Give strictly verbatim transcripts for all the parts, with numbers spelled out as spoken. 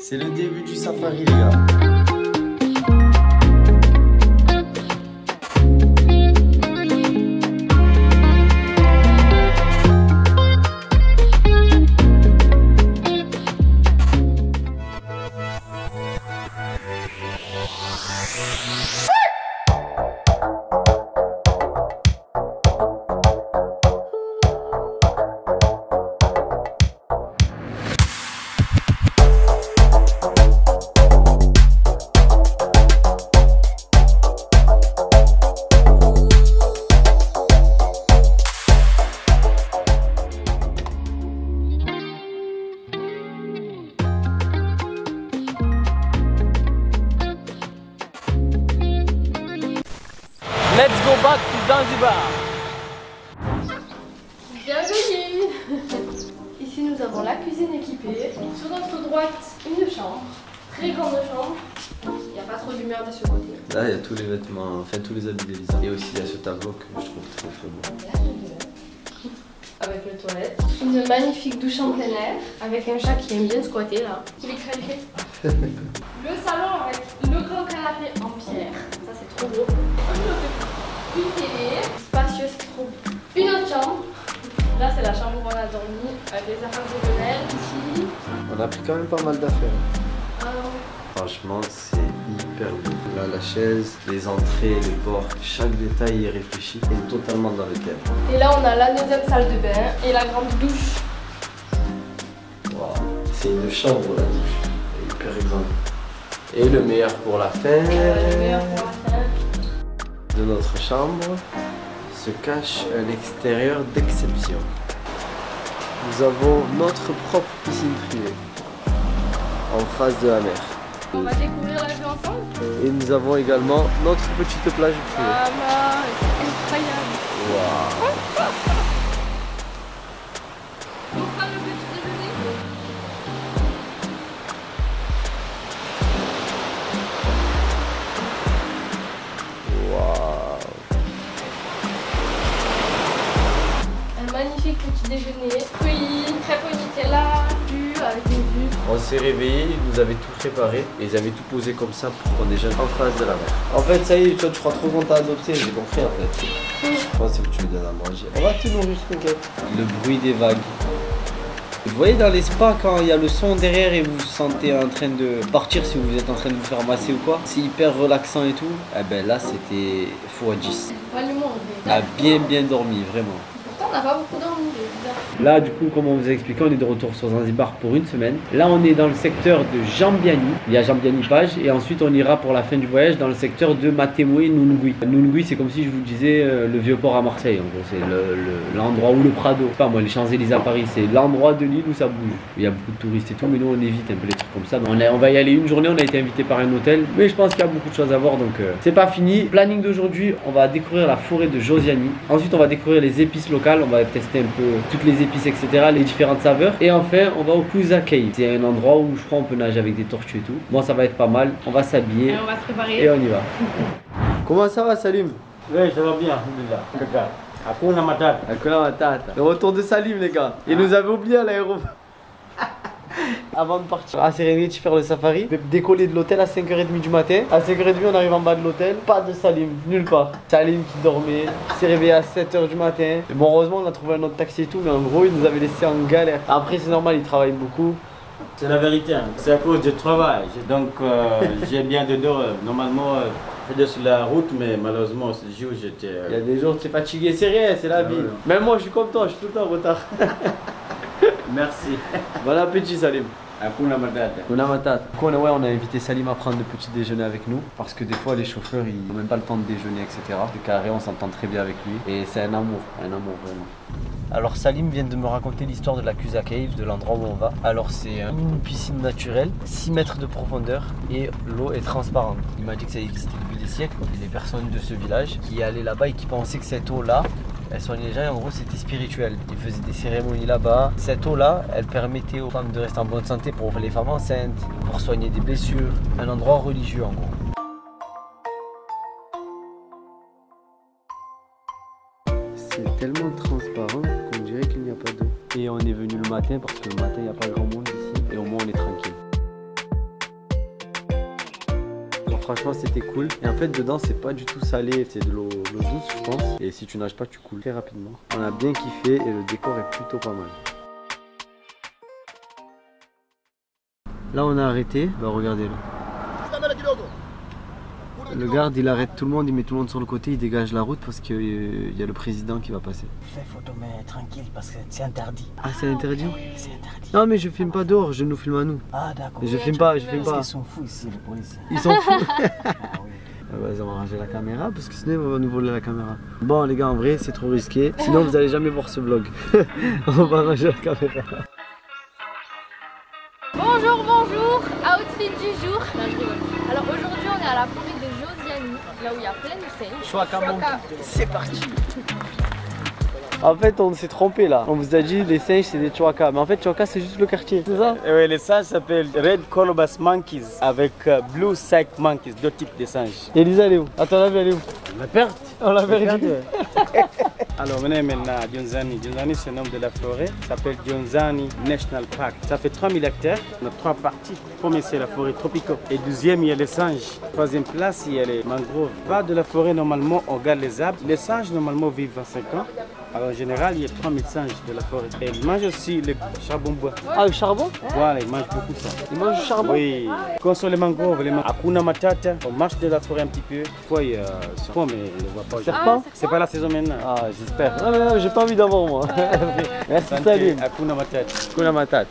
C'est le début du safari, les gars. Let's go back to Zanzibar. Bienvenue. Ici nous avons la cuisine équipée. Sur notre droite, une chambre. Très grande chambre. Il n'y a pas trop d'humeur de ce côté. Là, il y a tous les vêtements, enfin tous les habits d'Elisa. Et aussi, il y a ce tableau que je trouve très très beau. Avec le toilette. Une magnifique douche en plein air. Avec un chat qui aime bien squatter là. Il est crêpé. Le salon avec le grand canapé en pierre. Ça c'est trop beau. Une télé. Spacieux, c'est trop beau. Une autre chambre. Là c'est la chambre où on a dormi. Avec les affaires de Lionel ici. On a pris quand même pas mal d'affaires. Ah, Franchement, c'est hyper beau. Là, la chaise, les entrées, les bords, chaque détail est réfléchi et totalement dans le thème. et là on a la deuxième salle de bain et la grande douche. Wow. C'est une chambre, la douche. Elle est hyper grande. Et le meilleur pour la fin. Euh, le meilleur pour la fin. De notre chambre se cache un extérieur d'exception. Nous avons notre propre piscine privée en face de la mer. On va découvrir la vue ensemble. Et nous avons également notre petite plage privée. Ah bah, c'est incroyable. Wow. On prend le petit déjeuner. Wow. Un magnifique petit déjeuner. Fruits, crêpes au Nutella, jus avec une vue. On s'est réveillé, ils nous avaient tout préparé et ils avaient tout posé comme ça pour qu'on déjeune en face de la mer. En fait, ça y est, toi tu crois trop qu'on t'a adopté, j'ai compris en fait. Je pense que tu me donnes à manger. On va te nourrir, t'inquiète. Le bruit des vagues. Vous voyez dans les spas quand il y a le son derrière et vous vous sentez en train de partir si vous êtes en train de vous faire masser ou quoi, c'est hyper relaxant et tout. Eh ben là c'était fois dix. Pas le monde. On a bien bien dormi, vraiment. Pourtant on n'a pas beaucoup dormi, c'est bizarre. Là, du coup, comme on vous a expliqué, on est de retour sur Zanzibar pour une semaine. Là, on est dans le secteur de Jambiani. Il y a Jambiani Page. Et ensuite, on ira pour la fin du voyage dans le secteur de Matemwe Nungui. Nungui, c'est comme si je vous disais euh, le vieux port à Marseille. En gros, c'est le- le- l'endroit où le Prado, pas moi, les Champs-Élysées à Paris, c'est l'endroit de l'île où ça bouge. Il y a beaucoup de touristes et tout, mais nous, on évite un peu les trucs comme ça. Donc, on, a- on va y aller une journée. On a été invité par un hôtel. Mais je pense qu'il y a beaucoup de choses à voir. Donc, euh, c'est pas fini. Planning d'aujourd'hui, on va découvrir la forêt de Josiani. Ensuite, on va découvrir les épices locales. On va tester un peu toutes les épices, et cetera. Les différentes saveurs. Et enfin, on va au Kuza Cave. C'est un endroit où je crois on peut nager avec des tortues et tout. Bon, ça va être pas mal. On va s'habiller Et on va se préparer. et on y va. Comment ça va, Salim? Oui, ça va bien, alhamdoulilah. Regarde, Hakuna Matata. Hakuna Matata. Le retour de Salim, les gars. Il nous avait oublié à l'aéroport. Avant de partir à Serenity faire le safari, décoller de l'hôtel à cinq heures trente du matin. À cinq heures trente, on arrive en bas de l'hôtel. Pas de Salim, nulle part. Salim qui dormait, il s'est réveillé à sept heures du matin. Et bon, heureusement, on a trouvé un autre taxi et tout, mais en gros, il nous avait laissé en galère. Après, c'est normal, il travaille beaucoup. C'est la vérité, hein. C'est à cause du travail. Donc, euh, j'ai bien de dos. Normalement, euh, j'étais sur la route, mais malheureusement, ce jour, j'étais. euh, Il y a des jours, tu es fatigué, c'est rien, c'est la Ah vie. ouais. Même moi, je suis comme toi, je suis tout le temps en retard. Merci. Bon appétit, Salim. Hakuna Matata. On a matata. Du coup, on a, ouais, on a invité Salim à prendre le petit déjeuner avec nous parce que des fois les chauffeurs ils n'ont même pas le temps de déjeuner, et cetera. De carré, on s'entend très bien avec lui et c'est un amour, un amour vraiment. Alors Salim vient de me raconter l'histoire de la Kuza Cave, de l'endroit où on va. Alors c'est une piscine naturelle, six mètres de profondeur et l'eau est transparente. Il m'a dit que ça existe depuis des siècles. Les personnes de ce village qui allaient là-bas et qui pensaient que cette eau-là, elle soignait les gens et en gros c'était spirituel. Ils faisaient des cérémonies là-bas. Cette eau-là, elle permettait aux femmes de rester en bonne santé pour les femmes enceintes, pour soigner des blessures. Un endroit religieux en gros. C'est tellement transparent qu'on dirait qu'il n'y a pas d'eau. Et on est venu le matin parce que le matin il n'y a pas grand monde ici et au moins on est tranquille. franchement c'était cool. Et en fait dedans c'est pas du tout salé, c'est de l'eau douce je pense. Et si tu nages pas tu coules très rapidement. On a bien kiffé et le décor est plutôt pas mal. Là on a arrêté, bah regardez là. Le garde il arrête tout le monde, il met tout le monde sur le côté, il dégage la route parce qu'il euh, y a le président qui va passer. Fais photo mais tranquille parce que c'est interdit. Ah c'est interdit? Oui, c'est interdit. Non mais je filme pas dehors, je nous filme à nous. Ah d'accord. Je filme pas, je filme Parce pas. qu'ils sont fous ici les policiers. Ils sont fous. Ah oui. Ah bah, on va ranger la caméra parce que sinon on va nous voler la caméra. Bon les gars en vrai c'est trop risqué, sinon vous allez jamais voir ce vlog. On va ranger la caméra. Bonjour, bonjour, outfit du jour. Non, je rigole. Alors aujourd'hui on est à la forêt de Josiani, là où il y a plein de singes. Chouaka, Chouaka. c'est parti. En fait on s'est trompé là, on vous a dit les singes c'est des Chouaka, mais en fait Chouaka c'est juste le quartier, c'est ça? Oui, les singes s'appellent Red Colobus Monkeys avec euh, Blue Sack Monkeys, deux types de singes. Et Lisa elle est où? À ton avis elle est où? La perte. On l'a perdu. Alors on est maintenant à Jonzani. Jonzani c'est le nom de la forêt, ça s'appelle Jonzani National Park. Ça fait trois mille hectares, on a trois parties. Premier c'est la forêt tropicale et deuxième il y a les singes. Troisième place il y a les mangroves. Bas de la forêt normalement on garde les arbres. Les singes normalement vivent vingt-cinq ans. Alors en général il y a trois mille singes de la forêt. Et ils mangent aussi le charbon bois. Ah le charbon? Voilà, ils mangent beaucoup ça. Ils mangent du charbon? Oui. Quand sur les mangroves, les mangroves, Hakuna Matata, on marche de la forêt un petit peu. Fois il y a serpent mais on ne le voit pas. Serpent? C'est pas la saison maintenant. Ah j'espère. Non mais non, j'ai pas envie d'avoir moi. Merci Salim. Hakuna Matata. Hakuna Matata.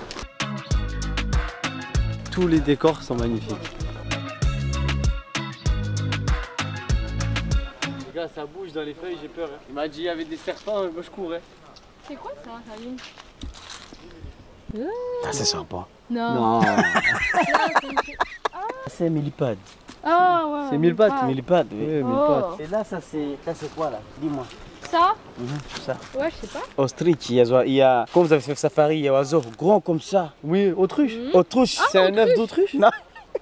Tous les décors sont magnifiques. Les gars ça bouge dans les feuilles, j'ai peur. Hein. Il m'a dit il y avait des serpents, moi je courais. C'est quoi ça, Salim? Ah, c'est sympa. Non. Non. C'est un millipede. Ah ouais. C'est mille pattes. Millipede, oui. Oui, mille Oh. pattes. Et là, ça c'est ça c'est quoi là? Dis-moi. Ça? Ça. Ouais, je sais pas. Ostrich, il y a, il y a, comme vous avez fait safari, il y a oiseaux grands comme ça. Oui, autruche. Autruche. C'est un œuf d'autruche? Non.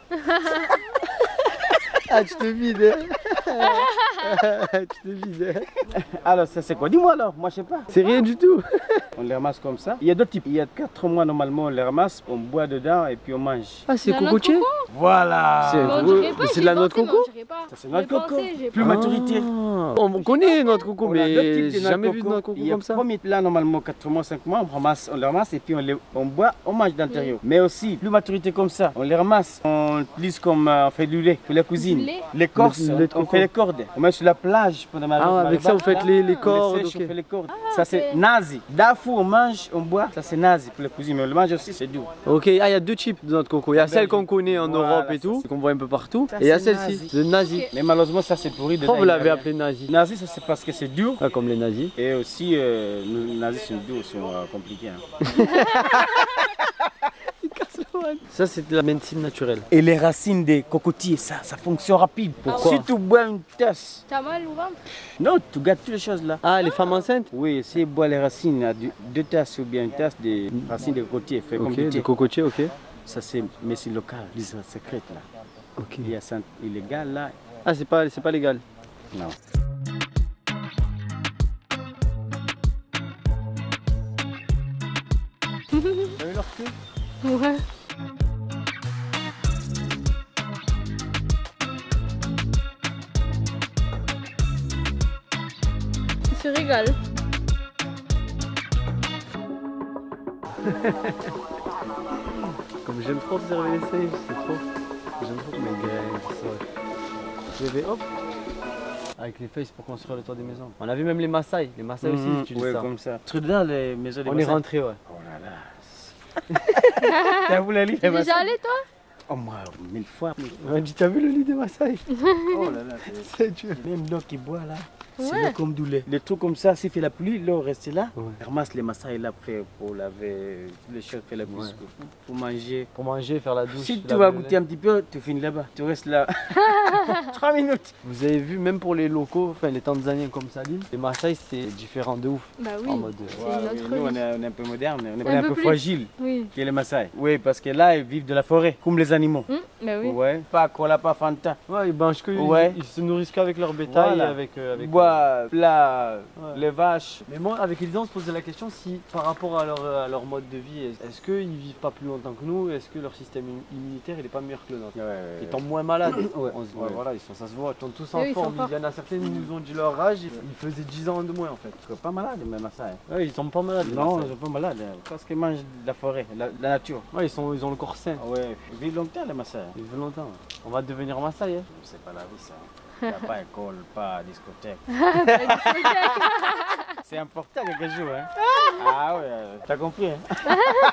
Ah tu te vides. Tu te vides. Alors ça c'est quoi? Dis-moi alors, moi je sais pas. C'est rien du tout. On les ramasse comme ça. Il y a deux types. Il y a quatre mois normalement on les ramasse, on boit dedans et puis on mange. Ah c'est La noix de cocotier? coco? Voilà. C'est- Mais on Oui, dirait pas, mais c'est j'y de la ai noix de pensé, coco? mais on dirait pas. Ça, c'est noix de J'ai coco. pensé, j'ai Plus pas- maturité. Ah. On connaît notre coco, On a deux mais types de j'ai noix jamais de vu de coco. noix de coco Il y a comme ça. premier là normalement quatre mois, cinq mois, on ramasse, on les ramasse et puis on les on boit, on mange d'intérieur. Mais aussi plus maturité comme ça, on les ramasse, on utilise comme euh, on fait du lait pour la cuisine. Du lait? L'écorce, Le- le lait de on coco. fait les cordes. On met sur la plage pendant ma Ah avec ça vous faites les, les cordes. On, les sèche, Ok. on fait les cordes. ça c'est ok. nazi. D'afou on mange, on boit, ça c'est nazi pour la cuisine. Mais on le mange aussi, c'est doux. Ok, ah il y a deux types de noix de coco. Il y a En celle Belgique. qu'on connaît en Voilà, Europe et ça, tout, c'est- qu'on voit un peu partout. Ça, Et il y a c'est celle-ci, nazi. le nazi. Ok. Mais malheureusement ça c'est pourri. Pourquoi dedans, vous il y a l'avez rien. appelé nazi? Nazi, ça c'est parce que c'est dur. Ah, comme les nazis. Et aussi, euh, les nazis sont durs, sont euh, compliqués. hein. Ça c'est de la médecine naturelle. Et les racines des cocotiers, ça, ça fonctionne rapide. Pourquoi? Si tu bois une tasse, T'as mal au ventre? non, tu gardes toutes les choses là. Ah les femmes enceintes? Oui, si tu bois les racines, à deux, deux tasses ou bien une tasse des racines de cocotiers, fait comme Ok, du de thé. cocotier, ok. Ça c'est médecine locale, médecine secrète là. Ok. Il y a ça illégal là. Ah c'est pas, c'est pas légal. Non. T'as vu leur queue? Ouais. Il se régale. Comme j'aime trop observer les singes, c'est trop. J'aime trop mes graines, ça. Je vais hop. Avec les feuilles c'est pour construire le toit des maisons. On a vu même les Maasai. Les Maasai aussi ils utilisent ouais, ça. comme ça. Tu dans les maisons des On est Maasai? rentré ouais. Oh là là. T'as voulu aller les T'es Maasai? déjà allé toi? Oh moi, mille fois. On a dit t'as vu le lit des Maasai? Oh là là. C'est dur. Même l'eau qui boit là, c'est Ouais. l'eau comme du lait. Les trucs comme ça, s'il fait la pluie, l'eau reste là. Ouais. On ramasse les Maasai là pour, pour laver toutes les choses, faire la pluie, Ouais. pour manger. Pour manger, faire la douche. Si tu laver vas le goûter lait. un petit peu, tu finis là-bas. Tu restes là. Trois minutes. Vous avez vu même pour les locaux, enfin les Tanzaniens comme Salim, les Maasai c'est différent de ouf. Bah oui. En mode. euh, C'est Ouais, une oui, autre nous, on vie. est, on est un peu moderne, on est Un un peu peu plus. fragile Oui. que les Maasai. Oui, parce que là, ils vivent de la forêt, comme les animaux. Hmm. Bah oui. Ouais. Pas cola, pas Fanta. Ouais, ils mangent que. Ouais. Ils, ils se nourrissent qu'avec leur bétail Voilà. et avec. euh, avec Bois, plat, Ouais. les vaches. Mais moi, avec Elisa, on se posait la question si, par rapport à leur, à leur mode de vie, est- est-ce qu'ils vivent pas plus longtemps que nous? Est-ce que leur système im- immunitaire il est pas meilleur que le nôtre? Ouais, ouais, Ils tombent moins malades. Ouais. On se dit, Ouais. ouais, voilà, ils sont, ça se voit, ils sont tous en Oui, ils sont forme. forts. Il y en a certains, ils nous ont dit leur âge, ils ils faisaient dix ans de moins en fait. Ils sont pas malades même à ça. Hein. Ouais, ils tombent pas malades. les Non, ils Marseillais. sont pas malades. hein, Parce qu'ils mangent de la forêt, la, la nature. Ouais, ils, sont, ils ont le corps sain. Ah ouais, ils vivent longtemps les Maasai. Ils vivent longtemps. ouais. On va devenir Maasai. Hein. C'est pas la vie ça. Il n'y a pas école, pas discothèque. C'est important quelque chose. Hein. Ah ouais, t'as compris. Hein.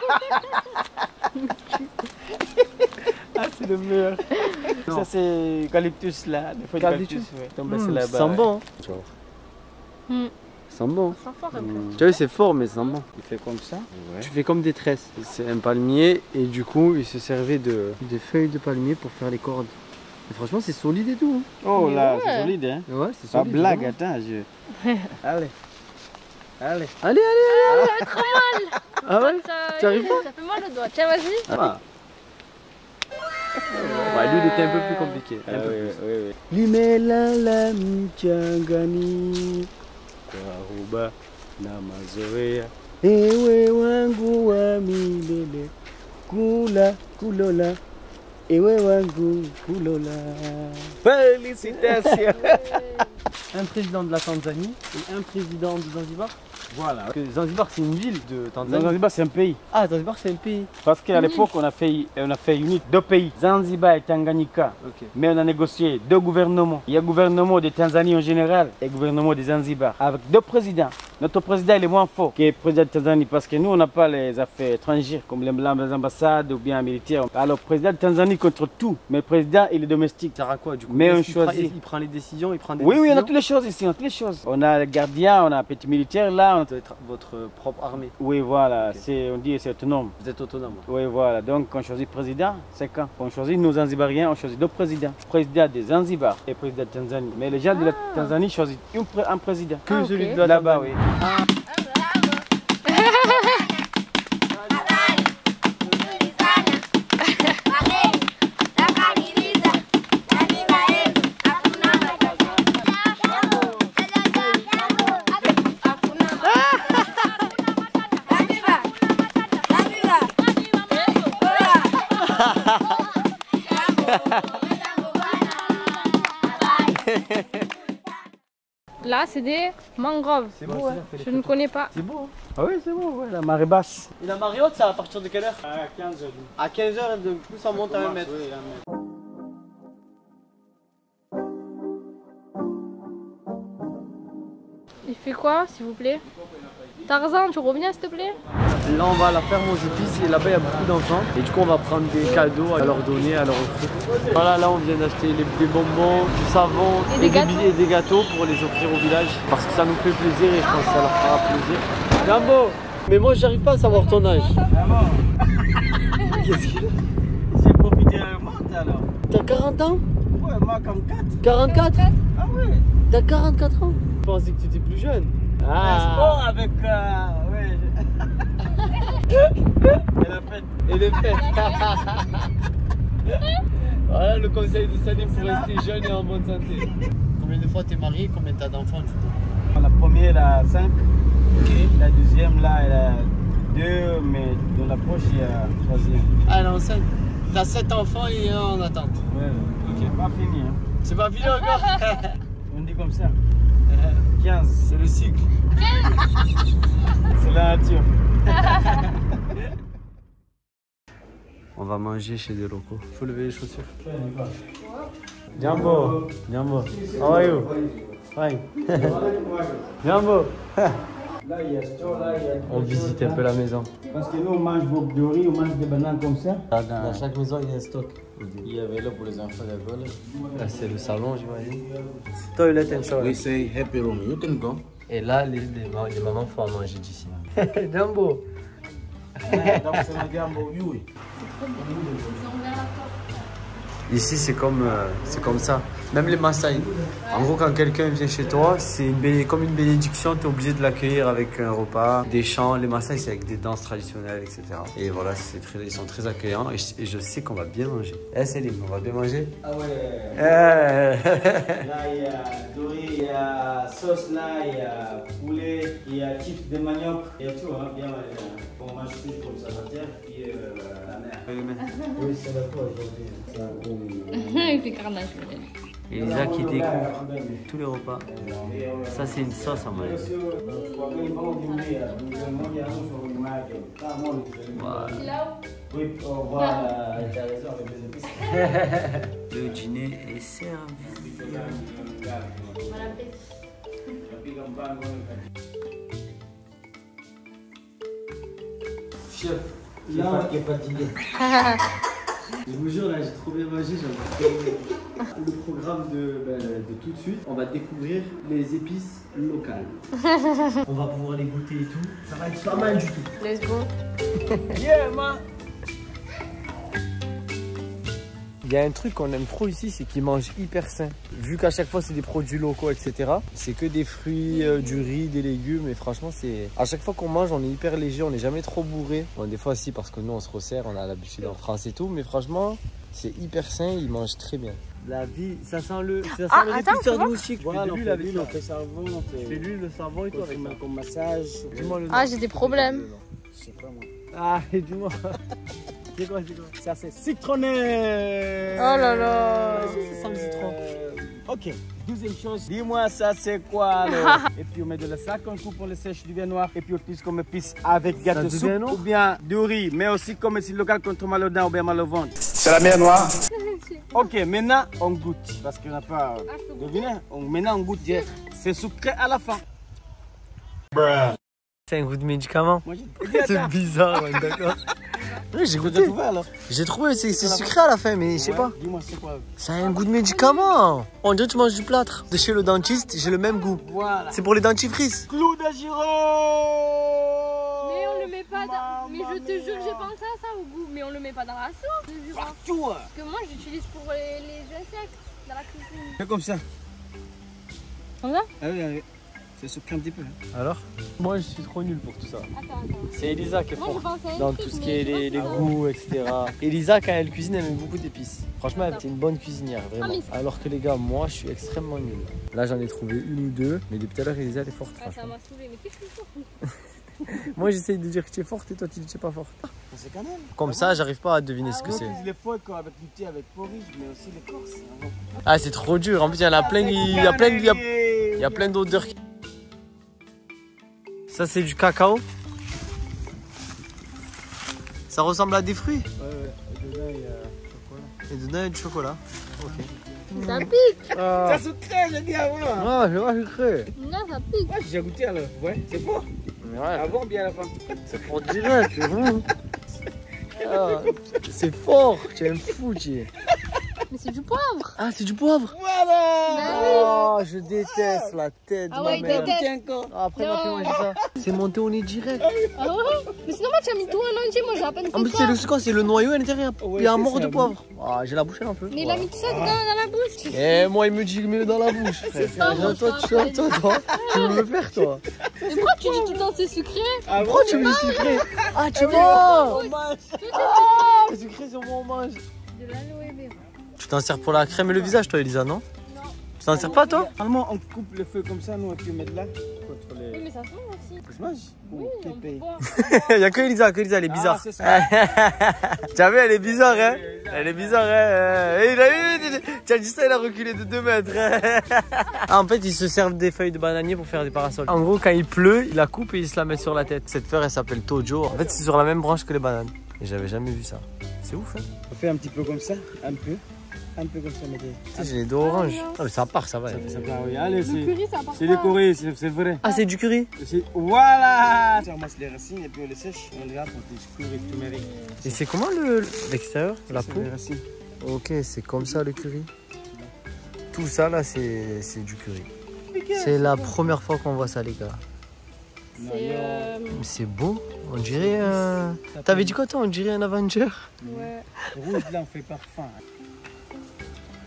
Ah, c'est le meilleur. Non. Ça, c'est eucalyptus là. Des feuilles Eucalyptus. d'eucalyptus, ouais. Tombé Mmh, c'est là-bas. ça sent ouais. bon. Hmm. Ça sent bon. Ça sent fort un peu. Mmh. Tu vois, c'est fort, mais ça sent bon. Il fait comme ça. Ouais. Tu fais comme des tresses. C'est un palmier et du coup, il se servait de des feuilles de palmier pour faire les cordes. Et franchement, c'est solide et tout. Oh Mais là, ouais. c'est solide. Hein. Hein. Ouais, c'est Pas solide. blague, vraiment. attends. Je... Allez. Allez. Allez, allez, Ça fait trop mal. Ah ouais. Ça, Tu arrives Ça fait mal au doigt. Tiens, vas-y. Ah. Ouais, lui, il était un peu plus compliqué. Ah Un peu oui, plus. oui, oui. Limela la mchangani kwahuba na mazoea ewe wangu wa milele kula kulola ewe wangu kulola. Félicitations. Un président de la Tanzanie et un président de Zanzibar. Voilà. Parce que Zanzibar, c'est une ville de Tanzanie. Zanzibar c'est un pays. Ah, Zanzibar, c'est un pays. Parce qu'à l'époque on a fait on a fait unir deux pays, Zanzibar et Tanganyika. Ok. Mais on a négocié deux gouvernements. Il y a le gouvernement de Tanzanie en général et le gouvernement de Zanzibar. Avec deux présidents. Notre président il est moins fort que le président de Tanzanie parce que nous on n'a pas les affaires étrangères comme les les ambassades ou bien militaires. Alors le président de Tanzanie contre tout, mais le président il est domestique. Ça sert à quoi du coup? Mais on Est-ce qu'il prend- choisit. Il prend les décisions, il prend des Oui, oui, on a décisions. toutes les choses ici, on a toutes les choses. On a le gardien, on a un petit militaire là. on- Ça doit être votre propre armée. Oui, voilà, Ok. c'est, on dit c'est autonome. Vous êtes autonome. Oui, voilà. Donc, quand on choisit président, c'est quand on choisit nos Zanzibariens, on choisit deux présidents. Président de Zanzibar et président de Tanzanie. Mais les gens de la Tanzanie choisissent un, pré- un président. Que Ah, celui ok. de la Là-bas, Tanzanie. oui. Là, c'est des mangroves. C'est beau, hein. Je ne connais pas. C'est beau. Ah oui, c'est bon, ouais, la marée basse. Et la marée haute, c'est à partir de quelle heure? À quinze heures. À quinze heures, de plus ça monte à un mètre. Il fait quoi, s'il vous plaît? Tarzan, tu reviens, s'il te plaît? Là, on va à la ferme aux épices et là-bas, il y a beaucoup d'enfants. Et du coup, on va prendre des cadeaux à leur donner, à leur offrir. Voilà, là, on vient d'acheter les- des bonbons, du savon Et des gâteaux. billets et des gâteaux pour les offrir au village. Parce que ça nous fait plaisir et je pense que ça leur fera plaisir. Jambo, mais moi, j'arrive pas à savoir ton âge. Qu'est-ce qu'il a? J'ai profité à monte alors. T'as quarante ans? Ouais, moi comme quatre. quarante-quatre? Ah oui. T'as quarante-quatre ans? Je pensais que tu étais plus jeune. Un sport avec. Euh, ouais. Et la fête. Et les fêtes. Voilà le conseil de Salim pour rester jeune et en bonne santé. Combien de fois t'es marié? Combien t'as d'enfants du coup? La première, elle a cinq. La deuxième, là, elle a deux, mais dans la poche, il y a la troisième. Ah non, sept. T'as sept enfants et un en attente. Ouais, ok. Pas fini, hein. C'est pas fini encore? On dit comme ça. quinze. C'est le cycle. C'est la nature. On va manger chez des locaux. Faut lever les chaussures. Jambo, Jambo, how are you? Fine. Jambo. Là, il y a store, là, il y a. On visite un peu la maison. Parce que nous, on mange beaucoup de riz, on mange des bananes comme ça. Dans chaque maison, il y a un stock. Il y avait là pour les enfants d'école. Là, c'est le salon, j'imagine. Toilet and shower. We say happy room. You can go. Et là, les, les, les mamans font à manger d'ici. Jambo. Donc c'est la gamme au you. Ici, c'est comme, euh, c'est comme ça. Même les Maasai. En gros, quand quelqu'un vient chez toi, c'est une bé- comme une bénédiction, tu es obligé de l'accueillir avec un repas, des chants. Les Maasai, c'est avec des danses traditionnelles, et cetera. Et voilà, c'est très, ils sont très accueillants et je, et je sais qu'on va bien manger. Eh Céline, on va bien manger? Ah ouais. Eh. Là, il y a doré, il y a sauce là, il y a poulet, il y a chips de manioc, il y a tout, hein, bien. On mange tout comme ça la terre, puis euh, la mer. Oui, c'est d'accord aujourd'hui. C'est un gros. Avec les carnages. Et Lisa qui découvre tous les repas. Ça, c'est une sauce en Malaisie. Là Oui, au revoir. Le dîner est servi. Chef, là, qui est fatigué. Je vous jure, là, j'ai trop bien mangé. J'ai le programme de, ben, de tout de suite. On va découvrir les épices locales. On va pouvoir les goûter et tout. Ça va être pas mal du tout. let's go. Yeah, man. Il y a un truc qu'on aime trop ici, c'est qu'ils mangent hyper sain. Vu qu'à chaque fois c'est des produits locaux, et cetera. C'est que des fruits, euh, du riz, des légumes. Et franchement, c'est à chaque fois qu'on mange, on est hyper léger, on n'est jamais trop bourré. Bon, des fois aussi parce que nous on se resserre, on a l'habitude en France et tout. Mais franchement, c'est hyper sain, ils mangent très bien. La vie, ça sent le, ça sent Ah, le attends, répulseur c'est de bon moustiques. Voilà, Je fais de on l'huile fait avec l'huile, ça. on fait savon, on Je fait fais l'huile, le savon et tout avec ça. comme massage. Dis-moi le nom. Ah, j'ai des problèmes. Je sais pas moi. Ah, et dis-moi. C'est quoi, c'est quoi? Ça c'est citronné. Oh là là. Ça sent le citron. Ok, deuxième chose, dis-moi ça c'est quoi alors? Et puis on met de la sac, on coupe, on le sèche du vin noir et puis on utilise comme épice avec gâteau du soupe vin noir? ou bien du riz, mais aussi comme épice local contre mal au dents ou bien mal au ventre. C'est la mer noire. Ok, maintenant on goûte parce qu'on n'a pas Ah, je peux de goûter? vin. On- Maintenant on goûte, c'est sucré à la fin. C'est un goût de médicament. Moi, j'ai- C'est bizarre, ouais, d'accord. Oui, j'ai Vous goûté. avez trouvé alors? J'ai trouvé, c'est c'est sucré à la fin, mais je sais Ouais, pas. Dis-moi c'est quoi? Ça a un goût de médicament. On dirait que tu manges du plâtre. De chez le dentiste, j'ai le même goût. Voilà. C'est pour les dentifrices. Clou de Giraud. Mais on le met pas dans. Mais je te jure, j'ai pensé à ça au goût. Mais on le met pas dans la sauce. je jure. Partout. hein. Parce que moi, j'utilise pour les, les insectes dans la cuisine. Fais comme ça. Comme ça? Ah oui, ah oui. C'est sucré un petit peu. hein. Alors? Moi, je suis trop nul pour tout ça. Attends, attends. C'est Elisa qui est Moi, je forte pensais à un dans truc, tout ce mais qui est je les, les pense pas. goûts, et cetera. Elisa, quand elle cuisine, elle met beaucoup d'épices. Franchement, elle est une bonne cuisinière, vraiment. Ah, mais- Alors que les gars, moi, je suis extrêmement nul. Là, j'en ai trouvé une ou deux, mais depuis tout à l'heure, Elisa, elle est forte. Ah, ça franchement. m'a saoulé. Mais qu'est-ce que c'est? Moi, j'essaye de dire que tu es forte et toi, tu dis que tu es pas forte. C'est quand même. Comme ça, j'arrive pas à deviner ce que Ah c'est. On utilise les fouets quoi, avec du thé, avec porridge, mais aussi les corses. hein. Ah, c'est trop dur. En plus, il y en a plein, il y a plein, il y a, il y a plein d'odeurs. Ça, c'est du cacao. Ça ressemble à des fruits. Ouais, ouais. Et dedans, il y a chocolat. Et dedans, il y a du chocolat. Ok. Ça pique. Ah, C'est sucré, j'ai dit avant. ah je vois, je crée. Non, ça pique. Ouais, j'ai goûté alors. Ouais, c'est bon. Mais ouais, Avant ou bien à la fin? c'est pour direct, c'est bon. Ah, c'est fort, tu es un fou, tu es. Mais c'est du poivre. Ah, c'est du poivre. Voilà. Bah oui. Oh, je déteste la tête Ah de ouais, ma il mère. déteste. Tiens encore. Ah, après, ma fille Non. manger ça. C'est monté au nez direct. Ah ouais? Mais c'est normal, tu as mis tout en entier. Moi, j'ai à peine En plus, fait c'est ça. le c'est quoi? C'est le noyau à l'intérieur. Ouais, il y a un c'est mort ça, de poivre. Ah, j'ai la bouche un peu. Mais il a mis tout ça dans, dans la bouche. Et moi, il me dit, mets-le dans la bouche. frère. ça, mon toi, tu, frère. toi, toi, tu veux me faire, toi? Mais pourquoi tu dis tout le temps c'est sucré? Pourquoi tu me sucré? Ah, tu manges. Ah, c'est sucré sur mon mange. De l'aloe vera. Tu t'en sers pour la crème et le visage, toi, Elisa, non? Tu t'en sers pas, toi? Normalement, on coupe le feu comme ça, nous, et puis on met de là contre Oui, les. mais ça se mange aussi. Ça se mange? Oui, Qui on peut paye? boire. Il y a que Elisa, que Elisa, elle est bizarre. Ah, c'est ça. Tu as vu, elle est bizarre, hein? Elle est bizarre, hein? Et il a eu, tu as dit ça, il a reculé de deux mètres. Ah, en fait, ils se servent des feuilles de bananier pour faire des parasols. En gros, quand il pleut, il la coupe et il se la met sur la tête. Cette fleur, elle s'appelle Tojo. En fait, c'est sur la même branche que les bananes. Et j'avais jamais vu ça. C'est ouf, hein? On fait un petit peu comme ça, un peu. Un peu comme ça, mais Tu sais, j'ai les deux oranges. Ah, mais ça part, ça va. ça fait ça part, oui. Allez, Le c'est. curry, ça part C'est pas. les Corées, c'est c'est vrai. Ah, c'est du curry? C'est- Voilà. On ramasse les racines et puis on les sèche. On les râpe, on les court et turmeric. Et c'est comment le l'extérieur, la C'est peau? les racines. Ok, c'est comme ça le curry. Tout ça là, c'est c'est du curry. C'est la première fois qu'on voit ça, les gars. C'est. Euh... Mais c'est beau. On dirait un. T'avais dit quoi, toi? On dirait un Avenger. Ouais. Rouge, là, on fait parfum. Ça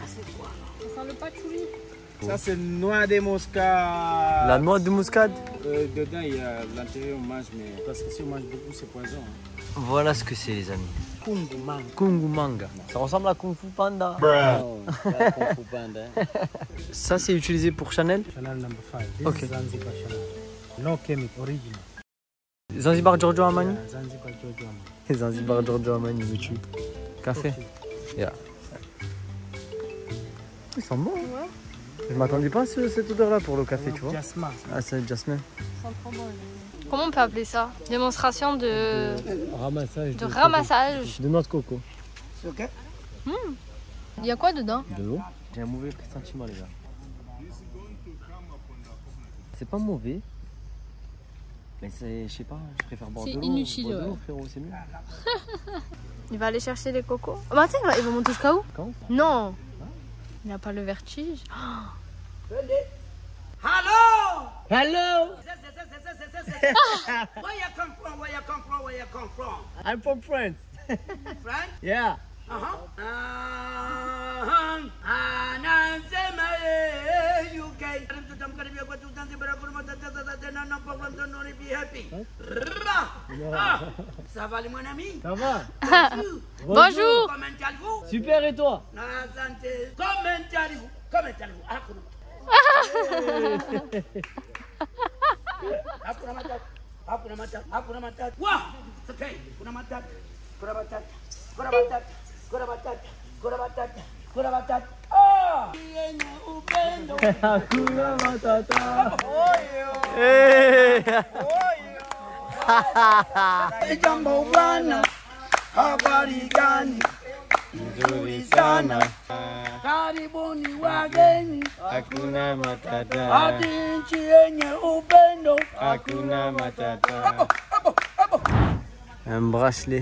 c'est quoi? Ça sent le patchouli. Ça, c'est noix de muscade. La noix de muscade. Euh, dedans, il y a l'intérieur, on mange, mais parce que si on mange beaucoup, c'est poison. Hein. Voilà ce que c'est, les amis. Kungu manga. Kungu manga. Ça ressemble à Kung Fu Panda. Oh, là, Kung Fu Panda, hein. Ça, c'est utilisé pour Chanel. Chanel number five. This Okay. is Zanzibar Chanel. No chemical, original. Zanzibar Giorgio Armani. Yeah, Zanzibar Giorgio Armani. Zanzibar Giorgio Armani, me tue. Café. Yeah. Ils sont bons. Hein. Je m'attendais pas à ce- cette odeur-là pour le café, tu vois. Jasmin. Ah, c'est jasmine. Comment on peut appeler ça? Démonstration de, Ramassage. de ramassage. De noix de coco. Il y a quoi dedans? De l'eau. J'ai un mauvais pressentiment, les gars. C'est pas mauvais. Mais c'est, je sais pas, je préfère boire de C'est l'eau. inutile, Boire de l'eau, ouais. frérot, c'est mieux. Il va aller chercher les cocos. Oh, bah, attends, il va, il va monter jusqu'à où? Quand? Non. Il n'a pas le vertige. Hello! Where you come from? Where you come from? Where you come from? I'm from France. France? Yeah. Uh-huh. Uh-huh. Anasema eh, U K. Tutamkaribia kwa Zanzibar kwa tata na no problem, don't worry, be happy. Ah, ça va les mon ami? Ça va? Bonjour. Comment allez-vous? Super, et toi? La santé. Comment allez-vous? Comment allez-vous? Ah, comment? Hakuna matata. Hakuna matata. Hakuna matata. Wah! It's okay. Kuna matata. Kuna matata. Kuna matata. Kuna matata. Kuna matata. Kuna matata. Ah! Yenye upendo. Hakuna matata. Hey. Jambo bwana. Habari gani? Nzuri sana. Karibuni wageni. Hakuna matata. Hadi nchi yenye upendo. Hakuna matata. Un bracelet.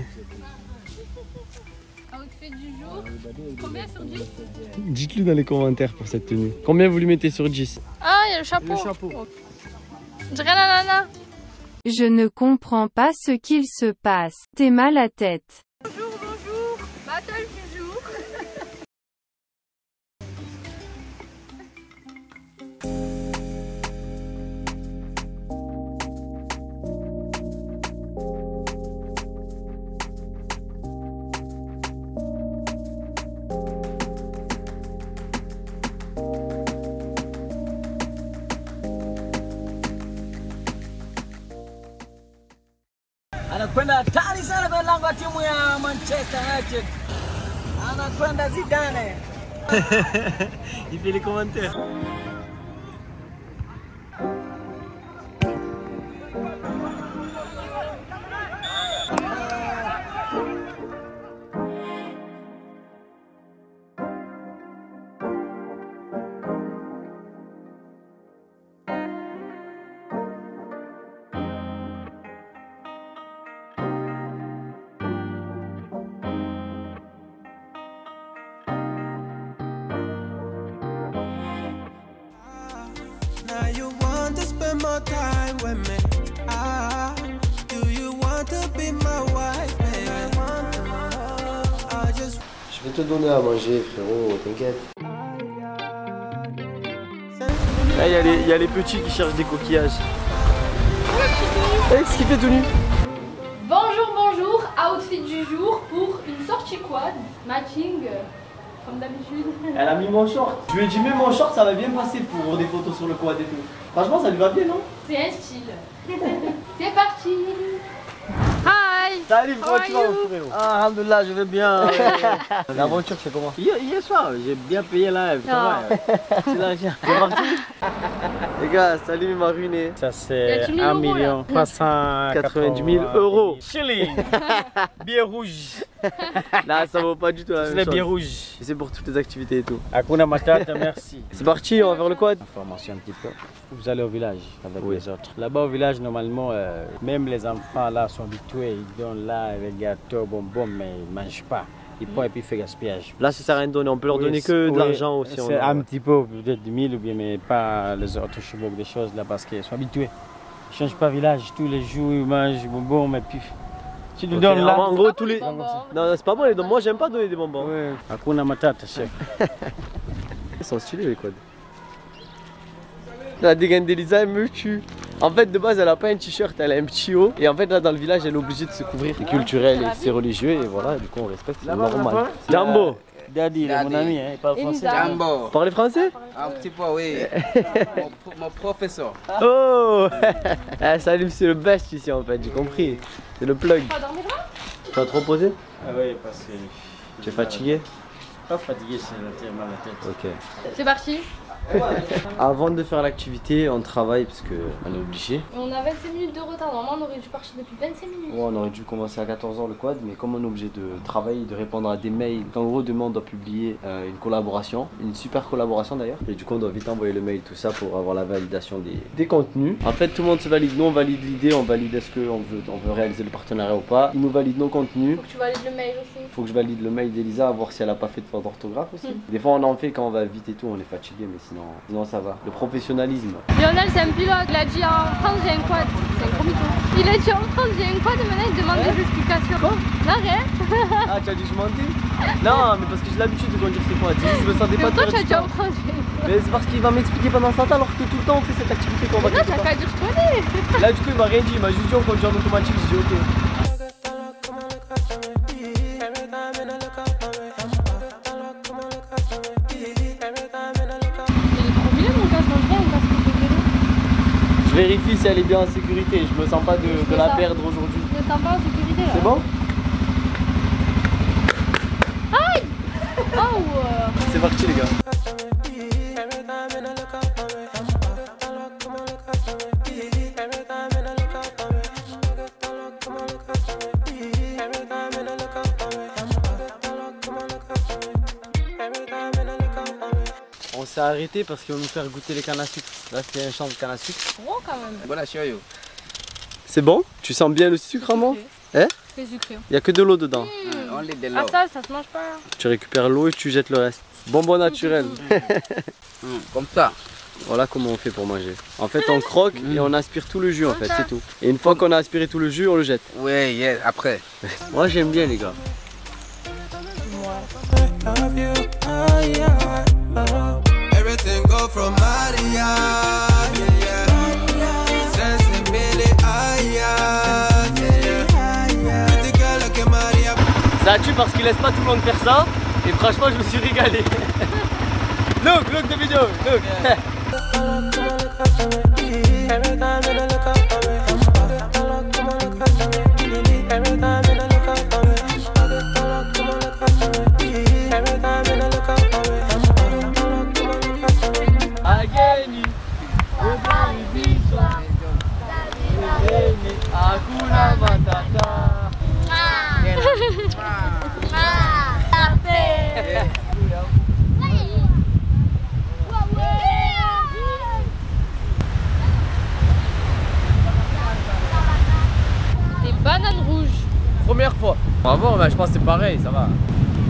Outfit du jour. Combien sur dix? Dites-le dans les commentaires pour cette tenue. Combien vous lui mettez sur dix? Ah, il y a le chapeau. Le chapeau. Oh. Je dirais la nana. Je ne comprends pas ce qu'il se passe. T'es mal à tête. Bonjour, bonjour. Battle du jour. Anakwenda hatari sana kwa lango la timu ya Manchester United. Anakwenda Zidane. Il fait les commentaires. Now you want to spend more time with me. Ah, do you want to be my wife, baby? I just Je vais te donner à manger, frérot, t'inquiète. Là, il y, a les- il y a les petits qui cherchent des coquillages. Eh, qu'est-ce qu'il fait tout nu? Bonjour, bonjour. Outfit du jour pour une sortie quad. Matching, euh, comme d'habitude. Elle a mis mon short. Je lui ai dit, mais mon short, ça va bien passer pour des photos sur le quad et tout. Franchement, ça lui va bien, non? C'est un style. C'est parti. Hi. Salut, How comment are tu vas, you? mon frérot? Ah, alhamdoulilah, je vais bien. La voiture, c'est comment? Hier, hier soir, j'ai bien payé là. Ça va, c'est l'argent. C'est parti. Les gars, salut, il m'a ruiné. Ça, Y c'est a-t-il mille un euros, million trois cent quatre-vingt-dix mille euros. Shilling. Billet rouge. Là, ça vaut pas du tout la C'est même les chose. billets rouges. Et c'est pour toutes les activités et tout. Hakuna matata, merci. C'est parti, on va faire le quad. Information un petit peu. Vous allez au village avec Oui. les autres. Là-bas au village, normalement, euh, même les enfants là sont habitués. Ils donnent là avec gâteaux, bonbons, mais ils ne mangent pas. Ils prennent et puis ils font gaspillage. Là, ça sert à rien de donner, on peut leur Oui, donner c'est- que de oui, l'argent aussi. C'est on- un petit peu, peut-être de mille ou bien, mais pas les autres chevaux, des choses là parce qu'ils sont habitués. Ils ne changent pas village, tous les jours ils mangent des bonbons, mais puis tu lui Ok, donnes là. en gros, tous les. Bonbons. Non, c'est pas bon, les- moi j'aime pas donner des bonbons. Oui. Hakuna matata, chef. sont stylés les quads. La dégaine d'Elisa elle me tue. En fait de base elle a pas un t-shirt, elle a un petit haut. Et en fait là dans le village elle est obligée de se couvrir. C'est culturel et c'est religieux et voilà, du coup on respecte, c'est normal. Jambo. Daddy, il est mon ami, hein, il parle français. Jambo. Parlez français? Un petit peu, oui. mon, mon professeur. Oh. Ah, salut, c'est le best ici en fait, j'ai compris. C'est le plug. Tu vas dormir là? Tu vas te reposer? Ah oui, parce que... Tu es fatigué? Pas fatigué, c'est la tête, mal la tête. Ok. C'est parti. Avant de faire l'activité, on travaille parce qu'on est obligé. On a vingt-cinq minutes de retard, normalement on aurait dû partir depuis vingt-cinq minutes. Ouais, on aurait dû commencer à quatorze heures le quad, mais comme on est obligé de travailler, de répondre à des mails, en gros demain on doit publier euh, une collaboration, une super collaboration d'ailleurs, et du coup on doit vite envoyer le mail, tout ça pour avoir la validation des, des contenus. En fait tout le monde se valide, nous on valide l'idée, on valide est-ce qu'on veut, on veut réaliser le partenariat ou pas, ils nous valident nos contenus. Faut que tu valides le mail aussi. Faut que je valide le mail d'Elisa, voir si elle a pas fait de faute d'orthographe aussi. Mmh. Des fois on en fait quand on va vite et tout, on est fatigué, mais sinon, sinon ça va. Le professionnalisme. Lionel c'est un pilote, il a dit en France j'ai un quad, c'est un gros mytho. Il a dit en France j'ai un quad et maintenant il demande ouais. des explications. Bon, non rien. Ah tu as dit je mentais? Non mais parce que j'ai l'habitude de conduire ces quads, je me sentais mais pas pourquoi de tu as dit en France j'ai un quad? Mais c'est parce qu'il va m'expliquer pendant ce temps alors que tout le temps on fait cette activité qu'on va faire. Non t'as qu'à dire je connais. Là du coup il m'a rien dit, il m'a juste dit on conduit en automatique, j'ai dit ok. Je vérifie si elle est bien en sécurité, je me sens pas de, de la perdre aujourd'hui. Je me sens pas en sécurité là. C'est bon? Aïe. Oh. C'est parti les gars. On s'est arrêté parce qu'ils vont nous faire goûter les cannes à sucre. Là c'était un champ de canne à sucre. Bon quand même. Voilà, chérie. C'est bon? Tu sens bien le sucre à moi? Hein? C'est sucré. Il n'y a que de l'eau dedans. Mmh. On de ah ça, ça se mange pas. Tu récupères l'eau et tu jettes le reste. Bonbon naturel. mmh, comme ça. Voilà comment on fait pour manger. En fait on croque mmh. et on aspire tout le jus en fait, c'est tout. Et une fois qu'on a aspiré tout le jus, on le jette. Oui, yeah, après. Moi j'aime bien les gars. Everything go from Maria, yeah, yeah. Sensibility, yeah, yeah. Pretty girl like Maria. Ça tue parce qu'il laisse pas tout le monde faire ça. Et franchement je me suis régalé. Look, look the video, look. Hakuna Matata. Des bananes rouges. Première fois. On va voir, mais je pense que c'est pareil, ça va.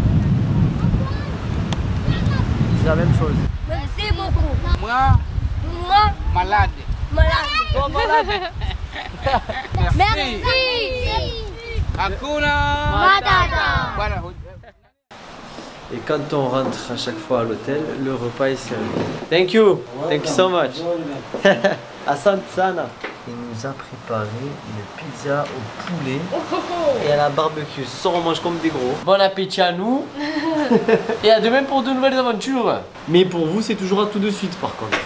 C'est la même chose. Merci beaucoup. Moi, Moi, malade. malade. Toi malade. Merci. Merci. Hakuna Matata. Voilà. Et quand on rentre à chaque fois à l'hôtel, le repas est servi. Thank you. Thank you so much. Asante sana. Il nous a préparé une pizza au poulet et à la barbecue. Ce soir on mange comme des gros. Bon appétit à nous. Et à demain pour de nouvelles aventures. Mais pour vous c'est toujours à tout de suite par contre.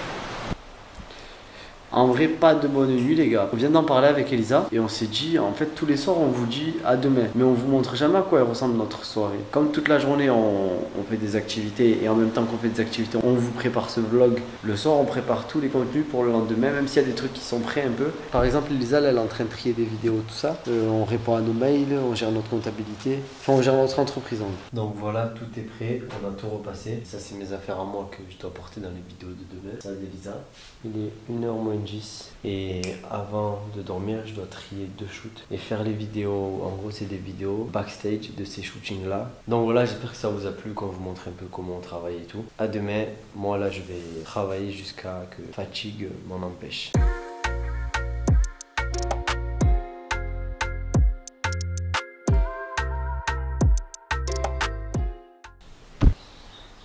En vrai, pas de bonne nuit les gars. On vient d'en parler avec Elisa et on s'est dit, en fait tous les soirs on vous dit à demain. Mais on vous montre jamais à quoi elle ressemble notre soirée. Comme toute la journée on, on fait des activités et en même temps qu'on fait des activités, on vous prépare ce vlog. Le soir on prépare tous les contenus pour le lendemain, même s'il y a des trucs qui sont prêts un peu. Par exemple Elisa elle est en train de trier des vidéos, tout ça. Euh, on répond à nos mails, on gère notre comptabilité. Enfin on gère notre entreprise en fait. Donc voilà, tout est prêt, on a tout repassé. Ça c'est mes affaires à moi que je dois porter dans les vidéos de demain. Ça d'Elisa. Il est une heure moins dix et avant de dormir je dois trier deux shoots et faire les vidéos. En gros c'est des vidéos backstage de ces shootings là. Donc voilà, j'espère que ça vous a plu, qu'on vous montre un peu comment on travaille et tout. À demain, moi là je vais travailler jusqu'à que fatigue m'en empêche.